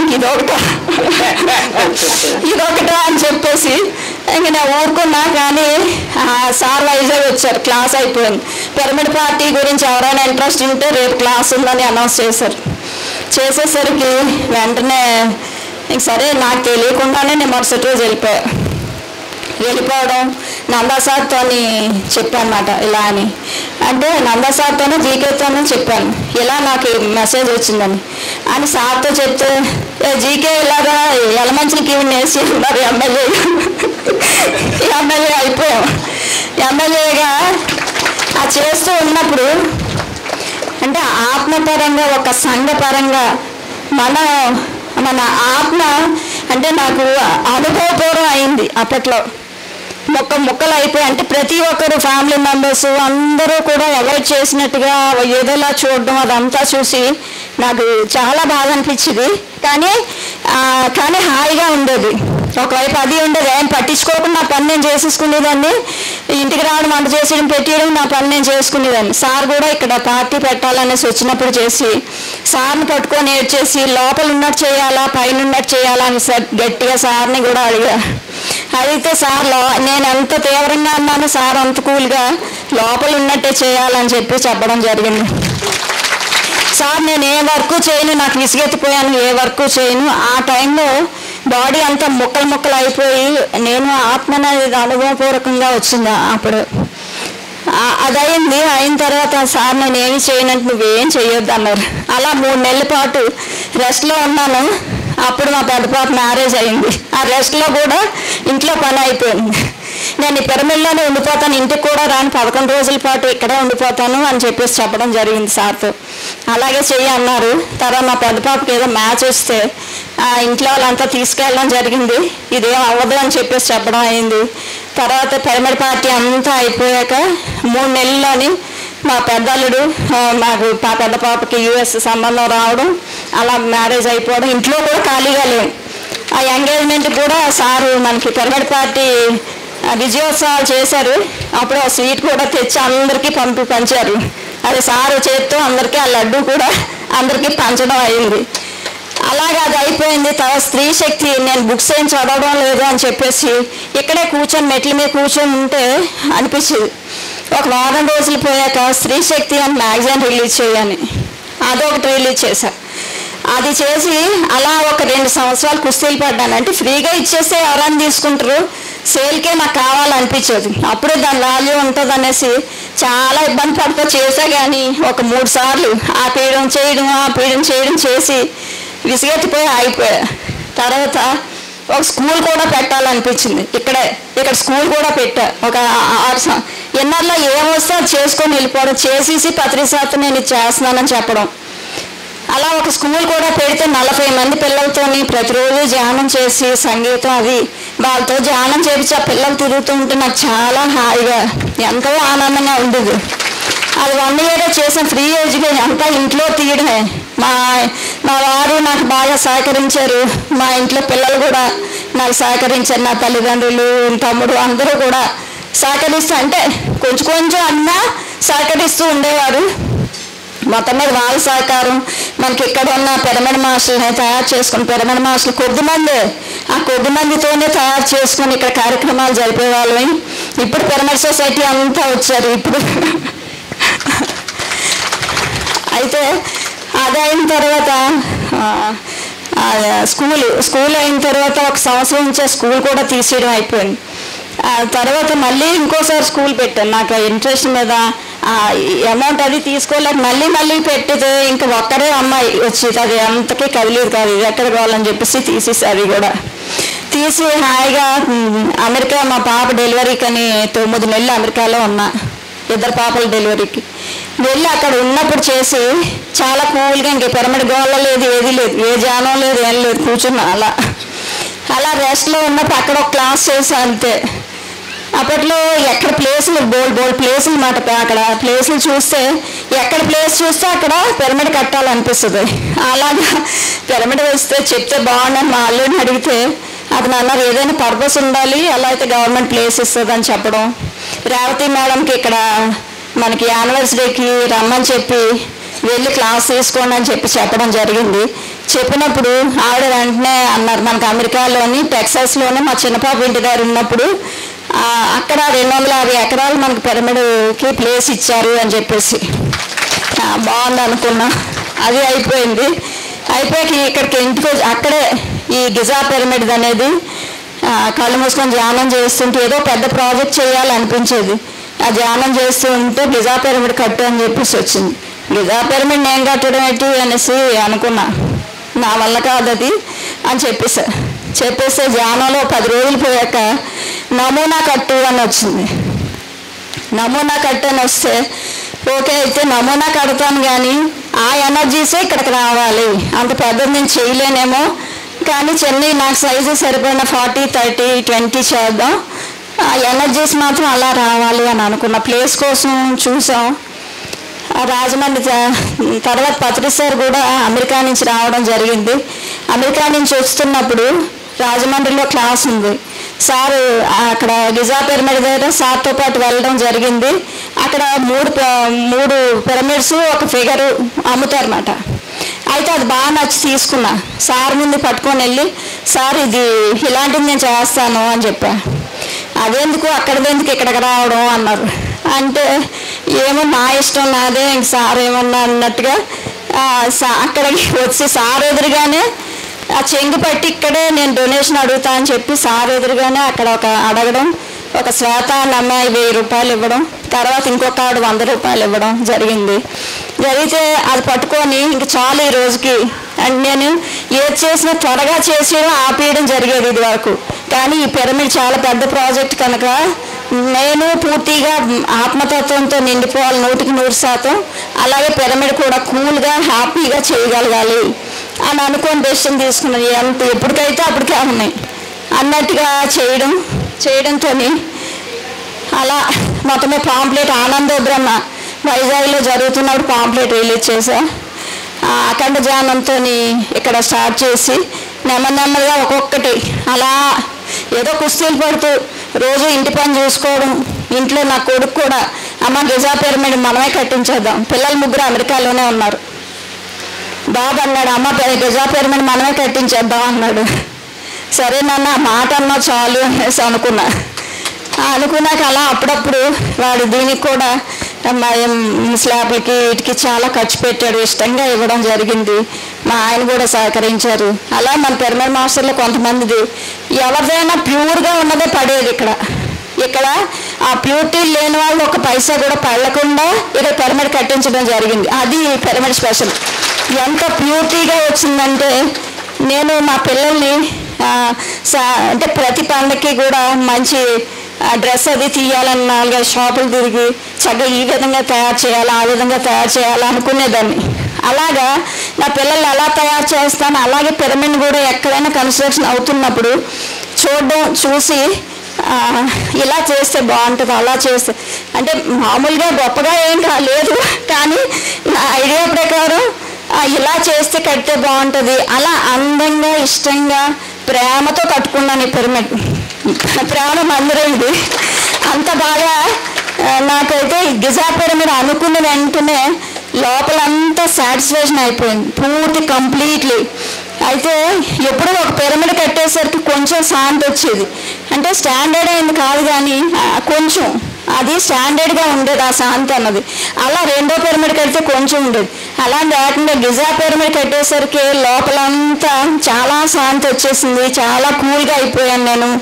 ఇదొకటా అని చెప్పేసి ఇంక నేను ఊరుకున్నా. కానీ సార్ వైజాగ్ వచ్చారు, క్లాస్ అయిపోయింది. పిరమిడ్ పార్టీ గురించి ఎవరైనా ఇంట్రెస్ట్ ఉంటే రేపు క్లాస్ ఉందని అనౌన్స్ చేశారు. చేసేసరికి వెంటనే ఇంక సరే నాకు తెలియకుండానే నేను మరుసటి రోజు వెళ్ళిపోవడం నందా సార్తో చెప్పాను అన్నమాట. ఇలా అని అంటే నందా సార్తోనే జీకేతోనే చెప్పాను, ఇలా నాకు మెసేజ్ వచ్చిందని అని సార్తో చెప్తే జీకే ఇలాగా ఎలమంచికి వేసి ఉన్నారు ఎమ్మెల్యే అయిపోయాం. ఎమ్మెల్యేగా అది చేస్తూ ఉన్నప్పుడు అంటే ఆత్మపరంగా ఒక సంఘపరంగా మన ఆత్మ అంటే నాకు అనుభవపూర్వం అయింది. అప్పట్లో ముక్కలు అయిపోయి అంటే ప్రతి ఒక్కరు ఫ్యామిలీ మెంబర్స్ అందరూ కూడా అవాయిడ్ చేసినట్టుగా ఏదోలా చూడడం అదంతా చూసి నాకు చాలా బాధ అనిపించింది. కానీ హాయిగా ఉండేది. ఒకవైపు అది ఉండేది, ఏం పట్టించుకోకుండా నా పని నేను చేసేసుకునేదాన్ని. ఇంటికి రావడం, వంట చేసేయడం, పెట్టేయడం, నా పని నేను చేసుకునేదాన్ని. సార్ కూడా ఇక్కడ పార్టీ పెట్టాలనేసి వచ్చినప్పుడు చేసి సార్ని పట్టుకొని ఏడ్చేసి లోపల ఉన్నట్టు చేయాలా పైన ఉన్నట్టు చేయాలా అని గట్టిగా సార్ని కూడా అడిగితే సార్ నేను ఎంత తీవ్రంగా అన్నాను, సార్ అంత కూల్గా లోపల ఉన్నట్టే చేయాలని చెప్పడం జరిగింది. సార్ నేను ఏ వర్క్ చేయను, నాకు విసిగెత్తిపోయాను, ఏ వర్క్ చేయను. ఆ టైంలో బాడీ అంతా ముక్కలు అయిపోయి నేను ఆత్మనేది అనుభవపూర్వకంగా వచ్చింది. అప్పుడు అదయింది. అయిన తర్వాత సార్ నేను ఏమి చేయనంటే నువ్వేం చేయొద్దు అన్నారు. అలా 3 నెలల పాటు రెస్ట్లో ఉన్నాను. అప్పుడు మా పెద్ద పాప మ్యారేజ్ అయింది. ఆ రెస్ట్లో కూడా ఇంట్లో పని అయిపోయింది. నేను ఈ పిరమిడ్లోనే ఉండిపోతాను, ఇంటికి కూడా రాను, 11 రోజుల పాటు ఇక్కడే ఉండిపోతాను అని చెప్పడం జరిగింది సార్తో. అలాగే చెయ్యి అన్నారు. తర్వాత మా పెద్ద పాపకి ఏదో మ్యాచ్ వస్తే ఇంట్లో వాళ్ళంతా తీసుకెళ్ళడం జరిగింది. ఇదేం అవ్వదు అని చెప్పడం అయింది. తర్వాత పిరమిడ్ పార్టీ అంతా అయిపోయాక 3 నెలల్లోని మా పెద్దల్లుడు మాకు మా పెద్ద పాపకి యూఎస్ సంబంధం రావడం, అలా మ్యారేజ్ అయిపోవడం, ఇంట్లో కూడా ఖాళీగా లేవు. ఆ ఎంగేజ్మెంట్ కూడా సారు మనకి పిరమిడ్ పార్టీ విజయోత్సవాలు చేశారు. అప్పుడు ఆ స్వీట్ కూడా తెచ్చి అందరికీ పంచారు. అది సారు చేత్తో అందరికీ ఆ లడ్డు కూడా అందరికీ పంచడం అయింది. అలాగే అది అయిపోయింది. తర్వాత స్త్రీ శక్తి నేను బుక్స్ ఏం చదవడం లేదు అని చెప్పేసి ఇక్కడే కూర్చొని మెట్ల మీద కూర్చొని ఉంటే అనిపించింది. ఒక వారం రోజులు పోయాక స్త్రీ శక్తి అని మ్యాగజైన్ రిలీజ్ చేయని అదొకటి రిలీజ్ చేశా. అది చేసి అలా ఒక 2 సంవత్సరాలు కుస్తీలు పడ్డాను. అంటే ఫ్రీగా ఇచ్చేస్తే ఎవరైనా తీసుకుంటారు, సేల్కే నాకు కావాలనిపించేది. అప్పుడే దాని వాల్యూ ఉంటుంది అనేసి చాలా ఇబ్బంది పడుతూ చేసా. కానీ ఒక 3 సార్లు ఆ పీడం చేయడం చేసి విసిగెత్తిపోయి అయిపోయా. తర్వాత ఒక స్కూల్ కూడా పెట్టాలనిపించింది. ఇక్కడ స్కూల్ కూడా పెట్టా. ఒక 6 ఎన్నర్లో ఏమొస్తే అది చేసుకొని వెళ్ళిపోవడం, చేసేసి పత్రిసార్తో నేను ఇది చేస్తున్నానని చెప్పడం. అలా ఒక స్కూల్ కూడా పెడితే 40 మంది పిల్లలతో ప్రతిరోజు ధ్యానం చేసి సంగీతం అది వాళ్ళతో ధ్యానం చేపించి ఆ పిల్లలు తిరుగుతూ ఉంటే నాకు చాలా హాయిగా ఎంతో ఆనందంగా ఉండేది. అది 1 ఇయర్ చేసిన ఫ్రీ ఎడ్యుకేషన్ అంతా ఇంట్లో తీయడమే. మా వారు నాకు బాగా సహకరించారు. మా ఇంట్లో పిల్లలు కూడా నాకు సహకరించారు. నా తల్లిదండ్రులు, తమ్ముడు అందరూ కూడా సహకరిస్తూ అంటే కొంచెం అన్నా సహకరిస్తూ ఉండేవారు. మొత్తం మీద వాళ్ళ సహకారం మనకి ఇక్కడ ఉన్న పిరమిడ్ మాస్టర్ని తయారు చేసుకుని పిరమిడ్ మాస్టర్లు కొద్ది మందితోనే తయారు చేసుకొని ఇక్కడ కార్యక్రమాలు జరిపేవాళ్ళని. ఇప్పుడు పిరమిడ్ సొసైటీ అంతా వచ్చారు ఇప్పుడు. అయితే అది అయిన తర్వాత స్కూల్ అయిన తర్వాత 1 సంవత్సరం నుంచే స్కూల్ కూడా తీసేయడం అయిపోయింది. తర్వాత మళ్ళీ ఇంకోసారి స్కూల్ పెట్టాను. నాకు ఇంట్రెస్ట్ మీద అమౌంట్ అది తీసుకోలేక మళ్ళీ పెట్టితే ఇంకా ఒక్కరే అమ్మాయి వచ్చేది, అది అంతకీ కదిలేదు కాదు, ఇది ఎక్కడ కావాలని చెప్పేసి తీసేసి అది కూడా తీసి హాయిగా అమెరికా మా పాప డెలివరీకని 9 నెలలు అమెరికాలో ఉన్నా, 2 పాపల డెలివరీకి వెళ్ళి అక్కడ ఉన్నప్పుడు చేసి చాలా కూల్గా ఇంక పిరమిడ్ గోళ్ళ లేదు, ఏది లేదు, ఏ జానం లేదు, ఏం లేదు, కూర్చున్నా అలా రెస్ట్లో ఉన్నప్పుడు అక్కడ ఒక క్లాస్ చేసా అంతే. అప్పట్లో ఎక్కడ ప్లేసులు బోల్డ్ ప్లేసులు మాట, అక్కడ ప్లేసులు చూస్తే ఎక్కడ ప్లేస్ చూస్తే అక్కడ పిరమిడ్ కట్టాలనిపిస్తుంది. అలాగా పిరమిడ్ వస్తే చెప్తే బాగుండని మా అల్లుడిని అడిగితే అతను అన్నారు ఏదైనా పర్పస్ ఉండాలి, అలా అయితే గవర్నమెంట్ ప్లేస్ ఇస్తుంది అని చెప్పడం. రేవతి మేడంకి ఇక్కడ మనకి యానివర్సరీకి రమ్మని చెప్పి వెళ్ళి క్లాస్ తీసుకోండి అని చెప్పడం జరిగింది. చెప్పినప్పుడు ఆవిడ వెంటనే అన్నారు మనకు అమెరికాలోని టెక్సాస్లోనే మా చిన్నపాప ఇంటి దగ్గర ఉన్నప్పుడు అక్కడ 250 ఎకరాలు మనకు పిరమిడ్కి ప్లేస్ ఇచ్చారు అని చెప్పేసి బాగుంది అనుకున్నా. అది అయిపోయింది. అయిపోయాక ఇక్కడికి ఇంటికి అక్కడే ఈ గిజా పిరమిడ్ అనేది కళ్ళు మూసుకొని ధ్యానం చేస్తుంటే ఏదో పెద్ద ప్రాజెక్ట్ చేయాలనిపించేది. ఆ ధ్యానం చేస్తూ ఉంటే గిజా పిరమిడ్ కట్టు అని చెప్పేసి వచ్చింది. గిజా పిరమిడ్ నేను కట్టడం ఏంటి అనేసి అనుకున్నా, నా వల్ల కాదు అది అని చెప్పేస్తే ధ్యానంలో 10 రోజులు పోయాక నమూనా కట్టు అని వచ్చింది. నమూనా కట్టు అని వస్తే ఓకే అయితే నమూనా కడతాను కానీ ఆ ఎనర్జీసే ఇక్కడికి రావాలి, అంత పెద్దది నేను చేయలేనేమో కానీ చెన్నై నాకు సైజు సరిపోయిన 40, 30, 20 చేద్దాం, ఆ ఎనర్జీస్ మాత్రం అలా రావాలి అని అనుకున్న. ప్లేస్ కోసం చూసాం. రాజమండ్రి తర్వాత పత్రి సార్ కూడా అమెరికా నుంచి రావడం జరిగింది. అమెరికా నుంచి వస్తున్నప్పుడు రాజమండ్రిలో క్లాస్ ఉంది. సార్ అక్కడ గిజా పిరమిడ్ దగ్గర సార్తో పాటు వెళ్ళడం జరిగింది. అక్కడ 3 పిరమిడ్స్ ఒక ఫిగరు అమ్ముతారన్నమాట. అయితే అది బాగా నచ్చి తీసుకున్నా. సార్ ముందు పట్టుకొని వెళ్ళి సార్ ఇది ఇలాంటిది నేను చేస్తాను అని చెప్పా. అదెందుకు అక్కడదెందుకు ఇక్కడికి రావడం అన్నారు. అంటే ఏమో నా ఇష్టం నాదే, ఇంక సార్ ఏమన్నా అన్నట్టుగా అక్కడికి వచ్చి సార్ ఎదురుగానే ఆ చెంగు పట్టి ఇక్కడే నేను డొనేషన్ అడుగుతా అని చెప్పి సార్ ఎదురుగానే అక్కడ అడగడం, ఒక శ్వేత అన్న అమ్మాయి 1000 రూపాయలు ఇవ్వడం, తర్వాత ఇంకొక ఆడు 100 రూపాయలు ఇవ్వడం జరిగింది. జరిగితే అది పట్టుకొని ఇంక చాలు ఈ రోజుకి అండ్ నేను ఏది చేసినా త్వరగా చేసేయడం ఆపేయడం జరిగేది ఇది వరకు. కానీ ఈ పిరమిడ్ చాలా పెద్ద ప్రాజెక్ట్ కనుక నేను పూర్తిగా ఆత్మతత్వంతో నిండిపోవాలి 100%. అలాగే పిరమిడ్ కూడా కూల్గా హ్యాపీగా చేయగలగాలి అని అనుకోని డెసిషన్ తీసుకున్నది. ఎప్పటికైతే అప్పటికే ఉన్నాయి అన్నట్టుగా చేయడంతో అలా మొత్తమే పాంప్లెట్ ఆనందోబ్రహ్మ వైజాగ్లో జరుగుతున్నప్పుడు పాంప్లెట్ రిలీజ్ చేశా. అఖండ ధ్యానంతో ఇక్కడ స్టార్ట్ చేసి నెమ్మదిగా ఒక్కొక్కటి అలా ఏదో కుస్తీలు పడుతూ రోజు ఇంటి పని చూసుకోవడం. ఇంట్లో నా కొడుకు కూడా అమ్మ గిజా పిరమిడ్ మనమే కట్టించేద్దాం, పిల్లలు 3 అమెరికాలోనే ఉన్నారు. బాబు అన్నాడు అమ్మ గిజా పిరమిడ్ మనమే కట్టించేద్దాం అన్నాడు. సరే నాన్న మాట అన్నా చాలు అనేసి అనుకున్నాక అలా అప్పుడప్పుడు వాడు దీనికి కూడా స్లాబ్లకి వీటికి చాలా ఖర్చు పెట్టాడు, ఇష్టంగా ఇవ్వడం జరిగింది. మా ఆయన కూడా సహకరించారు. అలా మన పిరమిడ్ మాస్టర్లో కొంతమందిది ఎవరిదైనా ప్యూర్గా ఉన్నదే పడేది. ఇక్కడ ఆ ప్యూరిటీ లేని వాళ్ళు ఒక పైసా కూడా పడకుండా ఇక్కడ పిరమిడ్ కట్టించడం జరిగింది. అది పిరమిడ్ స్పెషల్. ఎంత ప్యూరిటీగా వచ్చిందంటే నేను మా పిల్లల్ని అంటే ప్రతి పండుగకి కూడా మంచి డ్రెస్ అది తీయాలని 4-5 షాపులు తిరిగి చక్కగా ఈ విధంగా తయారు చేయాలి, ఆ విధంగా తయారు చేయాలి అనుకునేదాన్ని. అలాగా నా పిల్లలు ఎలా తయారు చేస్తాను, అలాగే పిరమిడ్ కూడా ఎక్కడైనా కన్స్ట్రక్షన్ అవుతున్నప్పుడు చూసి ఇలా చేస్తే బాగుంటుంది, అలా చేస్తే అంటే మామూలుగా గొప్పగా ఏం లేదు కానీ నా ఐడియా ప్రకారం ఇలా చేస్తే కడితే బాగుంటుంది, అలా అందంగా ఇష్టంగా ప్రేమతో కట్టుకున్నాను ఈ పిరమిడ్. ప్రేమ మందిరం ఇది. అంత బాగా నాకైతే గిజా పిరమిడ్ అనుకున్న వెంటనే లోపలంతా సాటిస్ఫాక్షన్ అయిపోయింది పూర్తి కంప్లీట్లీ. అయితే ఎప్పుడో ఒక పిరమిడ్ కట్టేసరికి కొంచెం శాంతి వచ్చేది. అంటే స్టాండర్డ్ అయింది కాదు కానీ కొంచెం అది స్టాండర్డ్గా ఉండేది ఆ శాంతి అన్నది. అలా 2వ పిరమిడ్ కడితే కొంచెం ఉండేది. అలా లేకుండా గిజా పిరమిడ్ కట్టేసరికి లోపలంతా చాలా శాంతి వచ్చేసింది, చాలా కూల్గా అయిపోయాను నేను.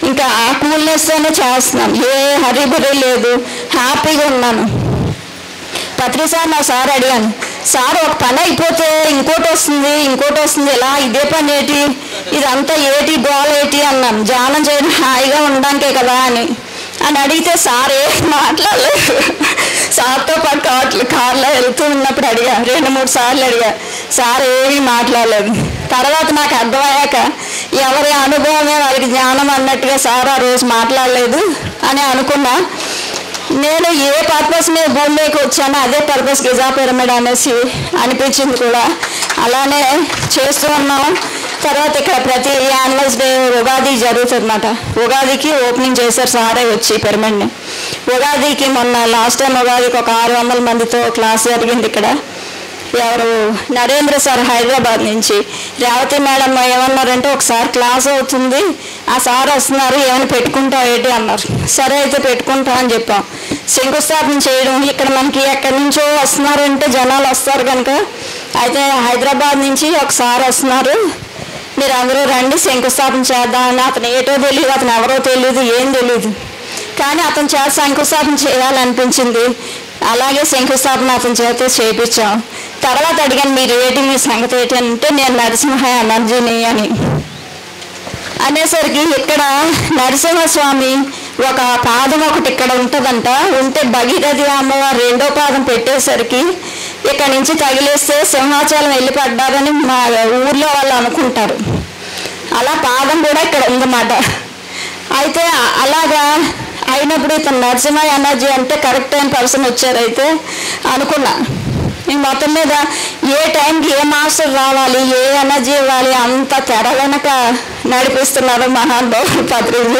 ఇంకా ఆ కూల్నెస్తోనే చేస్తున్నాను, ఏ హరిబురి లేదు, హ్యాపీగా ఉన్నాను. పత్రిసారి నా సార్ అడిగాను, సార్ ఒక పని అయిపోతే ఇంకోటి వస్తుంది ఇలా ఇదే పని ఏంటి, ఇదంతా ఏటి గోల ఏంటి అన్నాను. ధ్యానం చేయడం హాయిగా ఉండడానికే కదా అని అడిగితే సార్ ఏం మాట్లాడలేదు. సార్తో పాటు కార్లో వెళ్తూ ఉన్నప్పుడు అడిగా, 2-3 సార్లు అడిగా, సార్ ఏమీ మాట్లాడలేదు. తర్వాత నాకు అర్థమయ్యాక ఎవరి అనుభవమే వారికి జ్ఞానం అన్నట్టుగా సార్ ఆ రోజు మాట్లాడలేదు అని అనుకున్నా. నేను ఏ పర్పస్ మీద భూమిలోకి వచ్చానో అదే పర్పస్ గిజా పిరమిడ్ అనేసి అనిపించింది కూడా. అలానే చేస్తూ ఉన్నాం. తర్వాత ఇక్కడ ప్రతి యాన్యువల్ డే ఉగాది జరుగుతుందన్నమాట. ఉగాదికి ఓపెనింగ్ చేశారు సారే వచ్చి పిరమిడ్ని. ఉగాదికి మొన్న లాస్ట్ టైం ఉగాదికి ఒక 600 మందితో క్లాస్ జరిగింది ఇక్కడ. ఎవరు నరేంద్ర సార్ హైదరాబాద్ నుంచి. రేవతి మేడం ఏమన్నారంటే, ఒకసారి క్లాస్ అవుతుంది, ఆ సార్ వస్తున్నారు, ఏమైనా పెట్టుకుంటావు ఏంటి అన్నారు. సరే అయితే పెట్టుకుంటా అని చెప్పాం. శంకుస్థాపన చేయడం, ఇక్కడ మనకి ఎక్కడి నుంచో వస్తున్నారంటే జనాలు వస్తారు కనుక, అయితే హైదరాబాద్ నుంచి ఒక సార్ వస్తున్నారు, మీరు అందరూ రండి శంకుస్థాపన చేద్దామని. అతను ఏటో తెలియదు, అతను ఎవరో తెలియదు, ఏం తెలియదు, కానీ అతని చేత శంకుస్థాపన చేయాలనిపించింది. అలాగే శంకుస్థాపన అతని చేత చేయించాం. తర్వాత అడిగాను, మీరు ఏంటి, మీ సంగతి ఏంటి అంటే, నేను నరసింహ ఎనర్జీని అని అనేసరికి ఇక్కడ నరసింహస్వామి ఒక పాదం ఒకటి ఇక్కడ ఉంటుందంట. ఉంటే భగీరథి అమ్మవారు 2వ పాదం పెట్టేసరికి ఇక్కడ నుంచి తగిలేస్తే సింహాచలం వెళ్ళి పడ్డారని మా ఊర్లో వాళ్ళు అనుకుంటారు. అలా పాదం కూడా ఇక్కడ ఉందన్నమాట. అయితే అలాగా అయినప్పుడు ఇతను నరసింహ ఎనర్జీ అంటే కరెక్ట్ అయిన పర్సన్ వచ్చారైతే అనుకున్నా. ఇంక మొత్తం మీద ఏ టైంకి ఏ మాస్టర్ రావాలి, ఏ ఎనర్జీ ఇవ్వాలి, అంత తెర వెనక నడిపిస్తున్నారు మహానుభావులు పత్రిజీ.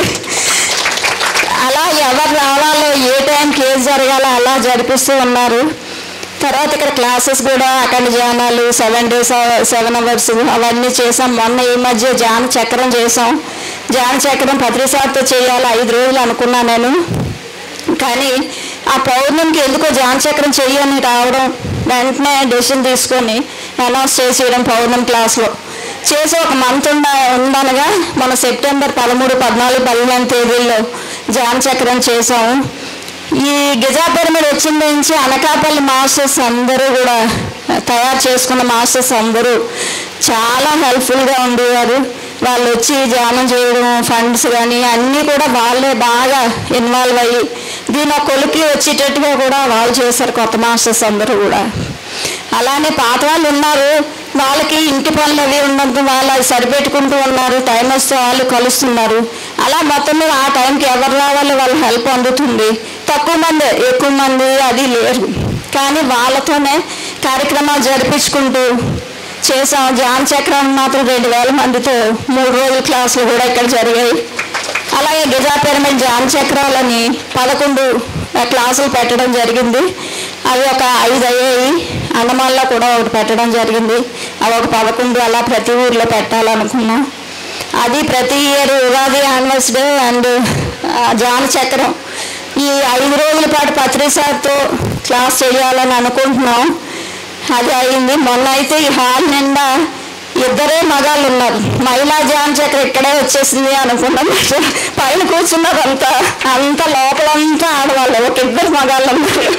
అలా ఎవరు రావాలో, ఏ టైంకి ఏది జరగాలో అలా జరిపిస్తూ ఉన్నారు. తర్వాత ఇక్కడ క్లాసెస్ కూడా అఖండ ధ్యానాలు 7 days 7 hours అవన్నీ చేసాం. మొన్న ఈ మధ్య ధ్యాన చక్రం చేసాం. ధ్యాన చక్రం పత్రిసార్తో చేయాలి 5 రోజులు అనుకున్నా నేను. కానీ ఆ పౌర్ణమికి ఎందుకో ధ్యాన చక్రం చెయ్యని రావడం, వెంటనే డెసిషన్ తీసుకొని అనౌన్స్ చేసేయడం పౌర్ణమి క్లాస్లో చేసి ఒక మంత్ ఉండనగా మన సెప్టెంబర్ 13, 14, 15 తేదీల్లో ధ్యాన చక్రం చేసాము. ఈ గిజా పిరమిడ్ వచ్చిన నుంచి అనకాపల్లి మాస్టర్స్ అందరూ కూడా తయారు చేసుకున్న మాస్టర్స్ అందరూ చాలా హెల్ప్ఫుల్గా ఉండేవారు. వాళ్ళు వచ్చి ధ్యానం చేయడం, ఫండ్స్ కానీ అన్నీ కూడా వాళ్ళే బాగా ఇన్వాల్వ్ అయ్యి దీని ఒక కొలికి వచ్చేటట్టుగా కూడా వాళ్ళు చేశారు, కొత్త మాస్టర్స్ అందరూ కూడా. అలానే పాత వాళ్ళు ఉన్నారు, వాళ్ళకి ఇంటి పనులు అవి ఉన్నందుకు వాళ్ళు అది సరిపెట్టుకుంటూ ఉన్నారు, టైం వస్తే వాళ్ళు కలుస్తున్నారు. అలా మొత్తం మీద ఆ టైంకి ఎవరు రావాలో వాళ్ళ హెల్ప్ అందుతుంది. తక్కువ మంది ఎక్కువ మంది అది లేరు, కానీ వాళ్ళతోనే కార్యక్రమాలు జరిపించుకుంటూ చేసాం. ధ్యాన చక్రం మాత్రం 2000 మందితో 3 రోజుల క్లాసులు కూడా ఇక్కడ జరిగాయి. అలాగే గిజా పిరమిడ్ ధ్యాన చక్రాలని 11 క్లాసులు పెట్టడం జరిగింది. అవి ఒక 5 అయ్యాయి. అన్నమాల్లో కూడా ఒకటి పెట్టడం జరిగింది. అవి ఒక 11 అలా ప్రతి ఊర్లో పెట్టాలనుకున్నాం. అది ప్రతి year Ugadi annual day and ధ్యాన చక్రం ఈ 5 రోజుల పాటు పత్రిసార్తో క్లాస్ చేయాలని అనుకుంటున్నాం. అది అయింది. మొన్న అయితే ఈ హాల్ నిండా 2 మగాళ్ళు ఉన్నారు. మహిళా ధ్యాన చక్రం ఇక్కడే వచ్చేసింది అనుకున్నాం. పైన కూర్చున్నారు అంత లోపలంతా ఆడవాళ్ళు, ఒక 2 మగాళ్ళు ఉన్నారు.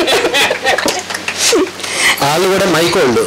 వాళ్ళు కూడా మైకోళ్ళు.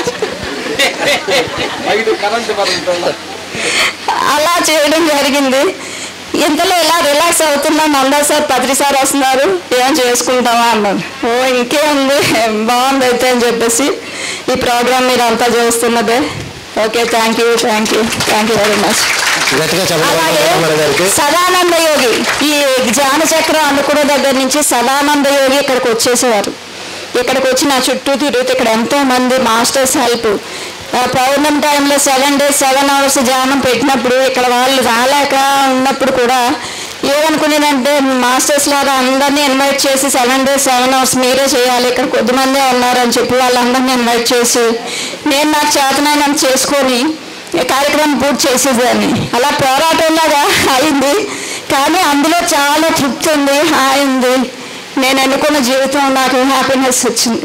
అలా చేయడం జరిగింది. ఇంతలో ఇలా రిలాక్స్ అవుతున్నాం. అందరు సార్ పత్రిసారి వస్తున్నారు, ఏం చేసుకుంటామా అన్నారు. ఓ ఇంకేముంది, బాగుంది అయితే అని చెప్పేసి ఈ ప్రోగ్రామ్ మీరు అంతా చేస్తున్నదే. Okay, thank you very much. అలాగే సదానంద యోగి ఈ ధ్యాన చక్రం అందుకునే దగ్గర నుంచి సదానంద యోగి ఇక్కడికి వచ్చేసేవారు. ఇక్కడికి వచ్చి నా చుట్టూ తిరుగుతూ ఇక్కడ ఎంతో మంది మాస్టర్స్ హెల్ప్. పౌర్ణమి టైంలో 7 days 7 hours ధ్యానం పెట్టినప్పుడు ఇక్కడ వాళ్ళు రాలేక ఉన్నప్పుడు కూడా ఏమనుకునేదంటే, మాస్టర్స్ లాగా అందరినీ ఇన్వైట్ చేసి 7 days 7 hours మీరే చేయాలి, ఇక్కడ కొద్దిమందే ఉన్నారని చెప్పి వాళ్ళందరినీ ఇన్వైట్ చేసి నేను నాకు చేతనైనంత చేసుకొని కార్యక్రమం పూర్తి చేసేదాన్ని. అలా పోరాటంలాగా అయింది, కానీ అందులో చాలా తృప్తి ఉంది, హాయి ఉంది. నేను అనుకున్న జీవితం నాకు హ్యాపీనెస్ వచ్చింది.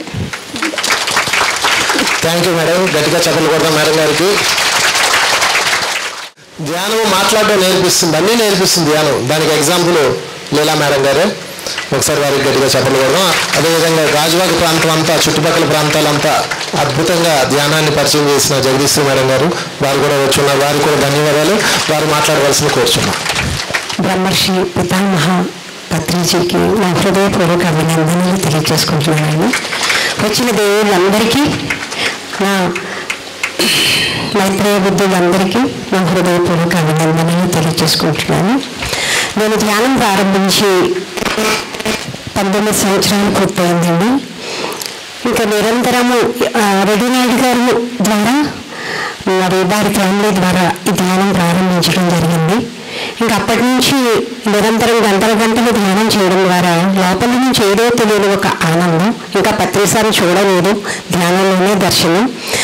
Thank you madam. గట్టిగా చెప్పలు కొడదాం మేడం గారికి. ధ్యానం మాట్లాడడం నేర్పిస్తుంది, అన్నీ నేర్పిస్తుంది ధ్యానం. దానికి ఎగ్జాంపుల్ లీలా మేడం గారే. ఒకసారి వారికి గట్టిగా చెప్పలు కూడా. అదేవిధంగా గాజువాక ప్రాంతం అంతా, చుట్టుపక్కల ప్రాంతాలంతా అద్భుతంగా ధ్యానాన్ని పరిచయం చేసిన జగదీశ్వరి మేడం గారు, వారు కూడా వచ్చున్నారు. వారికి కూడా ధన్యవాదాలు. వారు మాట్లాడవలసిన కోరుచున్నాం. బ్రహ్మర్షి పితామహ పత్రిజీకి నా హృదయపూర్వక అభినందనలు తెలియజేసుకుంటున్నాను. వచ్చిన దేవుళ్ళందరికీ, నా మైత్రేయ బుద్ధులందరికీ నా హృదయపూర్వక అభినందనలు తెలియజేసుకుంటున్నాను. నేను ధ్యానం ప్రారంభించి 19 సంవత్సరాలు పూర్తయిందండి. ఇంకా నిరంతరము రెడ్డినాయుడు గారి ద్వారా, మరి వారి ఫ్యామిలీ ద్వారా ఈ ధ్యానం ప్రారంభించడం జరిగింది. ఇంకా అప్పటి నుంచి నిరంతరం గంటల గంటలు ధ్యానం చేయడం ద్వారా లోపల నుంచి ఏదో తెలియని ఒక ఆనందం. ఇంకా పత్రిసారి చూడలేదు, ధ్యానంలోనే దర్శనం.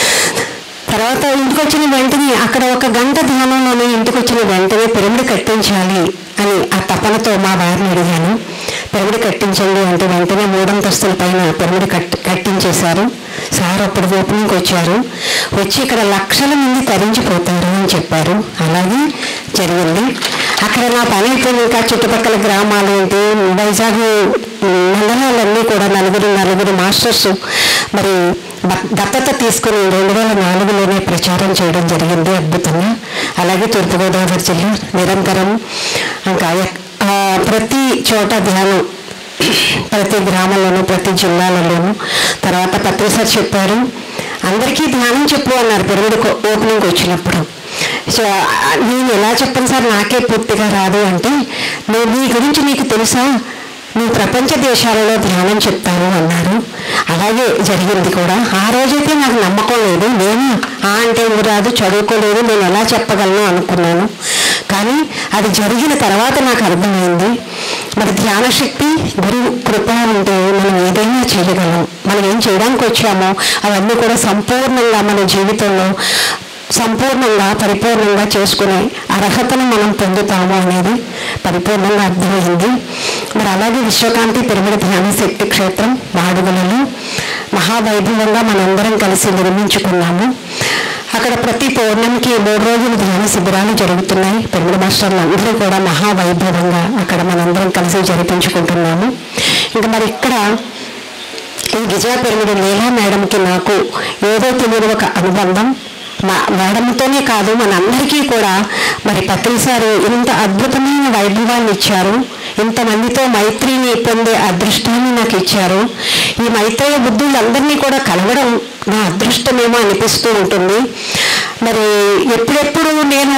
తర్వాత ఇంటికి వచ్చిన వెంటనే అక్కడ ఒక గంట ధ్యానంలోనే ఇంటికి వచ్చిన వెంటనే పిరమిడ్ కట్టించాలి అని ఆ తపనతో మా వారిని అడిగాను. పిరమిడ్ కట్టించండి అంటే వెంటనే 3 అంతస్తుల పైన పిరమిడ్ కట్టించేశారు. సార్ అప్పుడు ఓపెనింగ్కి వచ్చారు. వచ్చి ఇక్కడ లక్షల మంది తరించిపోతారు అని చెప్పారు. అలాగే జరిగింది. అక్కడ నా పని అయిపోయింది. ఇంకా చుట్టుపక్కల గ్రామాలు ఏంటి, వైజాగ్ మండలాలన్నీ కూడా నలుగురు మాస్టర్స్ మరి దత్తత తీసుకుని 2004లోనే ప్రచారం చేయడం జరిగింది అద్భుతంగా. అలాగే తూర్పుగోదావరి జిల్లా నిరంతరం ఇంకా ప్రతి చోట ధ్యానం, ప్రతి గ్రామంలోనూ ప్రతి జిల్లాలలోనూ. తర్వాత పత్రిసారి చెప్పారు, అందరికీ ధ్యానం చెప్పు అన్నారు పిరమిడ్ ఓపెనింగ్కి వచ్చినప్పుడు. సో నేను ఎలా చెప్పాను సార్, నాకే పూర్తిగా రాదు అంటే, నేను మీ గురించి మీకు తెలుసా, నువ్వు ప్రపంచ దేశాలలో ధ్యానం చెప్తాను అన్నారు. అలాగే జరిగింది కూడా. ఆ రోజైతే నాకు నమ్మకం లేదు. నేను అంటే రాదు, చదువుకోలేదు, నేను ఎలా చెప్పగలను అనుకున్నాను. కానీ అది జరిగిన తర్వాత నాకు అర్థమైంది, మరి ధ్యాన శక్తి గురువు కృప ఉంటే మనం ఏదైనా చేయగలం. మనం ఏం చేయడానికి వచ్చామో అవన్నీ కూడా సంపూర్ణంగా మన జీవితంలో సంపూర్ణంగా పరిపూర్ణంగా చేసుకునే అర్హతను మనం పొందుతాము అనేది పరిపూర్ణంగా అర్థమైంది. మరి అలాగే విశ్వకాంతి పిరమిడ్ ధ్యాన శక్తి క్షేత్రం మాడుగులలో మహావైభవంగా మనందరం కలిసి నిర్మించుకున్నాము. అక్కడ ప్రతి పౌర్ణమికి 3 రోజులు ధ్యాన శిబిరాలు జరుగుతున్నాయి. పిరమిడ్ మాస్టర్లు అందరూ కూడా మహావైభవంగా అక్కడ మనందరం కలిసి జరిపించుకుంటున్నాము. ఇంకా మరి ఇక్కడ ఈ విజయ పిరమిడ్ లీలా మేడంకి నాకు ఏదో తెలియని ఒక అనుబంధం. మేడంతోనే కాదు, మనందరికీ కూడా మరి పత్రిసారు ఇంత అద్భుతమైన వైభవాన్ని ఇచ్చారు. ఇంతమందితో మైత్రిని పొందే అదృష్టాన్ని నాకు ఇచ్చారు. ఈ మైత్రేయ బుద్ధులందరినీ కూడా కలవడం నా అదృష్టమేమో అనిపిస్తూ ఉంటుంది. మరి ఎప్పుడెప్పుడు నేను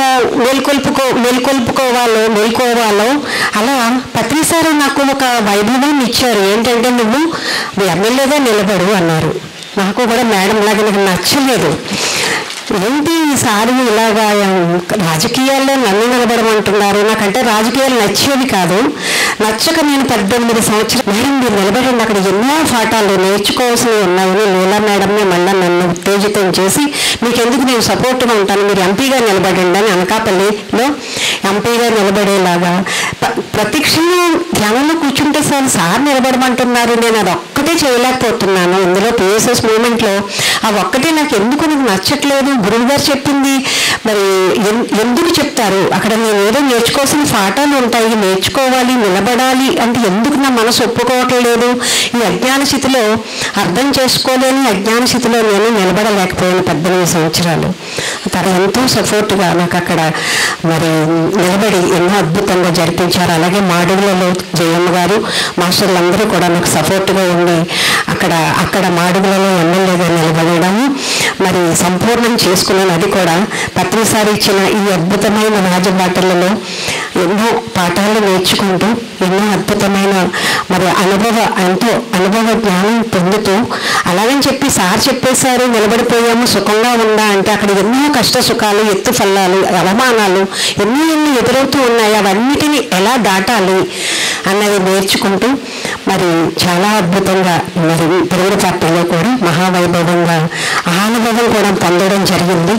మేల్కోవాలో అలా పత్రిసారు నాకు ఒక వైభవాన్ని ఇచ్చారు. ఏంటంటే, నువ్వు ఎమ్మెల్యేగా నిలబడు అన్నారు. నాకు కూడా మేడం లాగా నాకు నచ్చలేదు. ఏంటి ఈసారి ఇలాగా రాజకీయాల్లో నన్ను నిలబడమంటున్నారు. నాకంటే రాజకీయాలు నచ్చేవి కాదు. నచ్చక నేను 18 సంవత్సరాలు మేడం మీరు నిలబడండి, అక్కడ ఎన్నో పాఠాలు నేర్చుకోవాల్సినవి ఉన్నాయని లీలా మేడంని మళ్ళీ నన్ను ఉత్తేజితం చేసి, మీకెందుకు నేను సపోర్ట్గా ఉంటాను, మీరు ఎంపీగా నిలబడండి అని అనకాపల్లిలో ఎంపీగా నిలబడేలాగా ప్రతి క్షణం ధ్యానంలో కూర్చుంటే సార్ నిలబడమంటున్నారు. నేను అది ఒక్కటే చేయలేకపోతున్నాను. ఇందులో పిఎస్ఎస్ మూమెంట్లో ఆ ఒక్కటే నాకు ఎందుకు నచ్చట్లేదు. గురువు గారు చెప్పింది మరి ఎందుకు చెప్తారు, అక్కడ నేను ఏదో నేర్చుకోవాల్సిన పాఠాలు ఉంటాయి, నేర్చుకోవాలి, నిలబడాలి అంటే ఎందుకు నా మనసు ఒప్పుకోవట్లేదు. ఈ అజ్ఞాన స్థితిలో అర్థం చేసుకోలేని అజ్ఞాన స్థితిలో నేను నిలబడలేకపోయాను 18 సంవత్సరాలు. తను ఎంతో సపోర్ట్గా నాకు అక్కడ మరి నిలబడి ఎన్నో అద్భుతంగా జరిపించారు. అలాగే మాడుగులలో జయమ్మ గారు మాస్టర్లు అందరూ కూడా నాకు సపోర్ట్గా ఉండి అక్కడ మాడుగులలో ఎమ్మెల్యేగా నిలబడడం మరి సంపూర్ణం చేసుకున్నాను. అది కూడా పత్రిసారి ఇచ్చిన ఈ అద్భుతమైన రాజబాటలలో ఎన్నో పాఠాలు నేర్చుకుంటూ ఎన్నో అద్భుతమైన మరి ఎంతో అనుభవ జ్ఞానం పొందుతూ, అలాగని చెప్పి సార్ చెప్పేశారు నిలబడిపోయాము సుఖంగా ఉందా అంటే, అక్కడ ఎన్నో కష్ట సుఖాలు, ఎత్తు ఫలాలు, అవమానాలు ఎన్ని ఎదురవుతూ ఉన్నాయి. అవన్నిటిని ఎలా దాటాలి అన్నది నేర్చుకుంటూ మరి చాలా అద్భుతంగా మరి పిరమిడ్ పార్టీలో కూడా మహావైభవంగా అనుభవం కూడా పొందడం జరిగింది.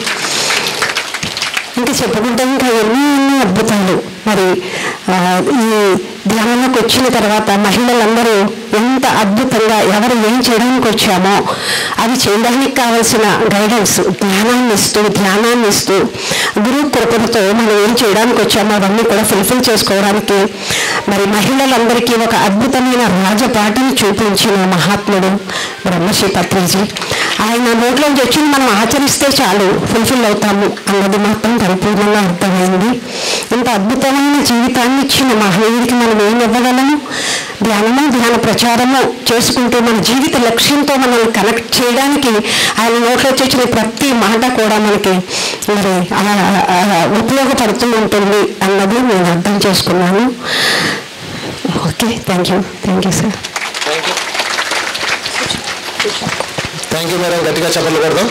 ఇంకా చెప్పుకుంటే ఇంకా ఎన్నో అద్భుతాలు. మరి ఈ ధ్యానంలోకి వచ్చిన తర్వాత మహిళలందరూ ఎంత అద్భుతంగా ఎవరు ఏం చేయడానికి వచ్చామో అది చేయడానికి కావాల్సిన గైడెన్స్ ధ్యానాన్ని ఇస్తూ గురువు కృపతో మనం ఏం చేయడానికి వచ్చామో అవన్నీ కూడా ఫుల్ఫిల్ చేసుకోవడానికి మరి మహిళలందరికీ ఒక అద్భుతమైన రాజపాటను చూపించిన మహాత్ముడు బ్రహ్మశ్రీ పత్రిజీ. ఆయన నోట్లోంచి వచ్చింది మనం ఆచరిస్తే చాలు ఫుల్ఫిల్ అవుతాము అన్నది మాత్రం పరిపూర్ణంగా అర్థమైంది. ఇంత అద్భుతమైన జీవితాన్ని ఇచ్చిన మహనీయుడికి మనం ఏం ఇవ్వగలము? ధ్యాన ప్రచారము చేసుకుంటూ మన జీవిత లక్ష్యంతో మనల్ని కనెక్ట్ చేయడానికి ఆయన నోట్లో వచ్చిన ప్రతి మాట కూడా మనకి మరి ఉపయోగపడుతూ ఉంటుంది అన్నది నేను అర్థం చేసుకున్నాను. Okay, thank you sir. Thank you madam. గట్టిగా చెప్పలు కొడదాం.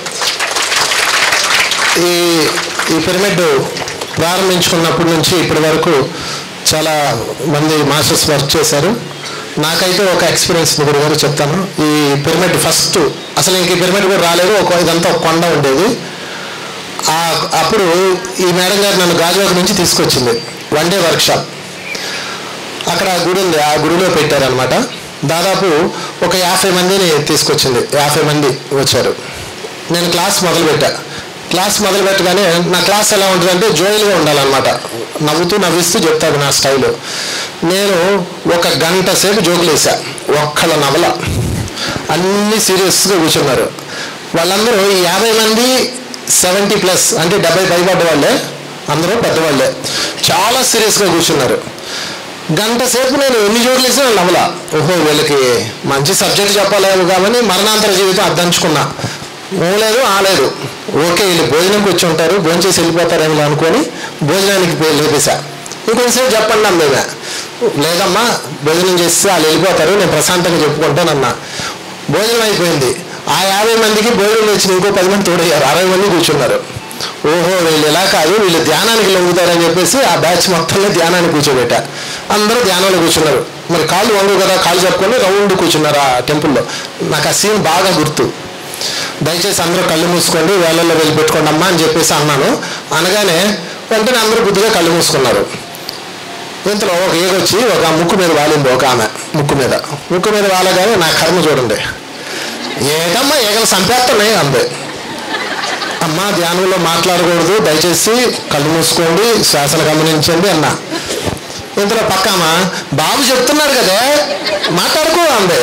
ఈ పిరమిడ్ ప్రారంభించుకున్నప్పటి నుంచి ఇప్పటి వరకు చాలా మంది మాస్టర్స్ వర్క్ చేశారు. నాకైతే ఒక ఎక్స్పీరియన్స్ గురుగారు చెప్తాను. ఈ పిరమిడ్ ఫస్ట్ అసలు ఇంక ఈ పిరమిడ్ కూడా రాలేదు. ఇదంతా ఒక కొండ ఉండేది. అప్పుడు ఈ మేడం గారు నన్ను గాజువాక నుంచి తీసుకొచ్చింది. 1 డే వర్క్షాప్. అక్కడ గుడి ఉంది, ఆ గుడిలో పెట్టారనమాట. దాదాపు ఒక 50 మందిని తీసుకొచ్చింది. 50 మంది వచ్చారు. నేను క్లాస్ మొదలుపెట్టగానే నా క్లాస్ ఎలా ఉంటుందంటే జోయల్గా ఉండాలన్నమాట. నవ్విస్తూ చెప్తాడు నా స్టైలు. నేను 1 గంట సేపు జోకులేసా. ఒక్కళ్ళ నవల, అన్నీ సీరియస్గా కూర్చున్నారు. వాళ్ళందరూ ఈ 50 మంది 70+ అంటే 70 పైబడ్డ వాళ్ళే, అందరూ పెద్దవాళ్ళే. చాలా సీరియస్గా కూర్చున్నారు. గంట సేపు నేను ఎన్ని జోకులు వేసినా నవల. ఓహో, వీళ్ళకి మంచి సబ్జెక్ట్ చెప్పలేము కాబట్టి మరణాంతర జీవితం అర్థించుకున్నా. లేదు ఆలేదు, ఓకే వీళ్ళు భోజనంకి వచ్చి ఉంటారు, భోజనం చేసి వెళ్ళిపోతారేమో అనుకొని భోజనానికి లేపేశా. ఇంకొంచెంసేపు చెప్పండి అమ్మేమే. లేదమ్మా, భోజనం చేస్తే వాళ్ళు వెళ్ళిపోతారు, నేను ప్రశాంతంగా చెప్పుకుంటానన్నా. భోజనం అయిపోయింది. ఆ 50 మందికి భోజనం వచ్చిన ఇంకో 10 మంది తోడయ్యారు. 60 మంది కూర్చున్నారు. ఓహో, వీళ్ళు ఎలా కాదు, వీళ్ళు ధ్యానానికి లొంగుతారని చెప్పేసి ఆ బ్యాచ్ మొత్తంలో ధ్యానానికి కూర్చోబెట్టా. అందరూ ధ్యానంలో కూర్చున్నారు. మరి కాళ్ళు వంగు కదా, కాళ్ళు చెప్పుకొని రౌండ్ కూర్చున్నారు ఆ టెంపుల్లో. నాకు ఆ సీన్ బాగా గుర్తు. దయచేసి అందరూ కళ్ళు మూసుకోండి, వేళల్లో వెళ్ళి పెట్టుకోండి అమ్మా అని చెప్పేసి అన్నాను. అనగానే వెంటనే అందరూ బుద్ధిగా కళ్ళు మూసుకున్నారు. ఇంతలో ఒక ఏగొచ్చి ఒక ముక్కు మీద వాలింది. ఒక ఆమె ముక్కు మీద వాలగానే నా కర్మ చూడండి. ఏదమ్మా ఏగలు చంపేస్తున్నాయి అందే. అమ్మ, ధ్యానంలో మాట్లాడకూడదు, దయచేసి కళ్ళు మూసుకోండి, శ్వాసను గమనించండి అన్నా. ఇంతలో పక్కమ్మ, బాబు చెప్తున్నారు కదా మాట్లాడుకో అందే.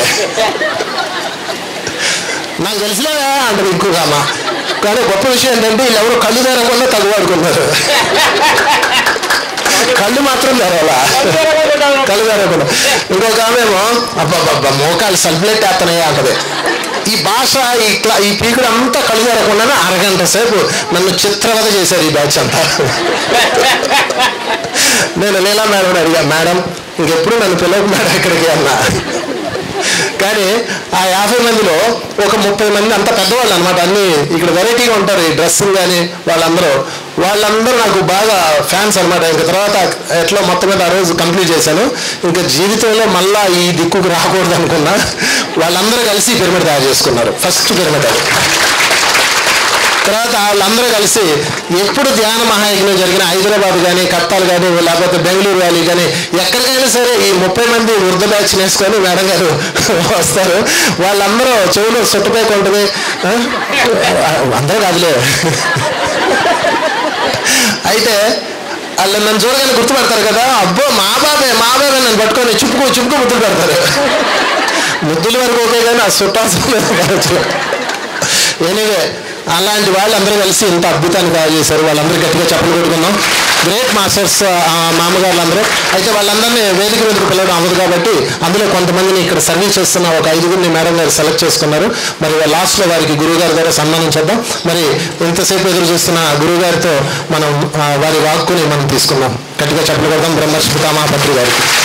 నాకు తెలిసిలేదా అంటారు ఇంకొక అమ్మ. కానీ గొప్ప విషయం ఏంటంటే వీళ్ళు ఎవరు కళ్ళు తెరవకుండా తగ్గువాడుకున్నారు. కళ్ళు మాత్రం తెరవాలా, కళ్ళు తెరవకుండా. ఇంకొక ఆమెమో అబ్బా మోకాలు సల్ఫ్లెట్ వేస్తున్నాయా అంటది. ఈ భాష ఈ పీకుడు అంతా కళ్ళు తెరవకుండానే 1 గంట సేపు నన్ను చిత్రవద చేశారు ఈ బ్యాచ్ అంతా. నేను లీలా మేడం అడిగా, మేడం ఇంకెప్పుడు నన్ను పిలవకు మేడం ఇక్కడికి అన్నా. కానీ ఆ 50 మందిలో ఒక 30 మంది అంత పెద్దవాళ్ళు అనమాట. అన్ని ఇక్కడ వెరైటీగా ఉంటారు, ఈ డ్రెస్సింగ్ కానీ వాళ్ళందరూ నాకు బాగా ఫ్యాన్స్ అనమాట. ఇంకా తర్వాత ఎట్లా మొత్తం మీద ఆ రోజు కంప్లీట్ చేశాను. ఇంకా జీవితంలో మళ్ళా ఈ దిక్కుకు రాకూడదు అనుకున్నా. వాళ్ళందరూ కలిసి పిరమిడ్ తయారు చేసుకున్నారు. ఫస్ట్ పిరమిడ్ అది. తర్వాత వాళ్ళందరూ కలిసి ఎప్పుడు ధ్యాన మహాయజ్ఞం జరిగిన హైదరాబాద్ కానీ, కట్టాలు కానీ, లేకపోతే బెంగళూరు వ్యాలీ కానీ ఎక్కడికైనా సరే ఈ 30 మంది వృద్ధ బ్యాచ్ వేసుకొని మేడం గారు వస్తారు. వాళ్ళందరూ చెవులు సుట్టపై కొంటుంది. అందరూ కాదులే. అయితే వాళ్ళు నన్ను చూడగానే గుర్తుపడతారు కదా, అబ్బో మా బాబే నన్ను పట్టుకొని చుప్పుకు ముద్దులు పెడతారు. ముద్దుల వరకు ఓకే కానీ ఆ చుట్టాల్సిన. ఎనీవే, అలాంటి వాళ్ళు అందరూ కలిసి ఇంత అద్భుతాన్ని తయారు చేశారు. వాళ్ళందరూ గట్టిగా చప్పలు కొట్టుకున్నాం. గ్రేట్ మాస్టర్స్ మామగారులు అందరూ. అయితే వాళ్ళందరినీ వేదిక మీదకి పిలవడం అవ్వదు కాబట్టి అందులో కొంతమందిని ఇక్కడ సర్వీస్ చేస్తున్న ఒక 5గురిని మేడం గారు సెలెక్ట్ చేసుకున్నారు. మరి లాస్ట్లో వారికి గురువుగారి ద్వారా సన్మానించేద్దాం. మరి ఇంతసేపు ఎదురు చూస్తున్న గురువుగారితో మనం వారి వాక్కుని మనం తీసుకున్నాం. గట్టిగా చప్పలు కొడదాం బ్రహ్మర్షి పితామహ పత్రి గారికి.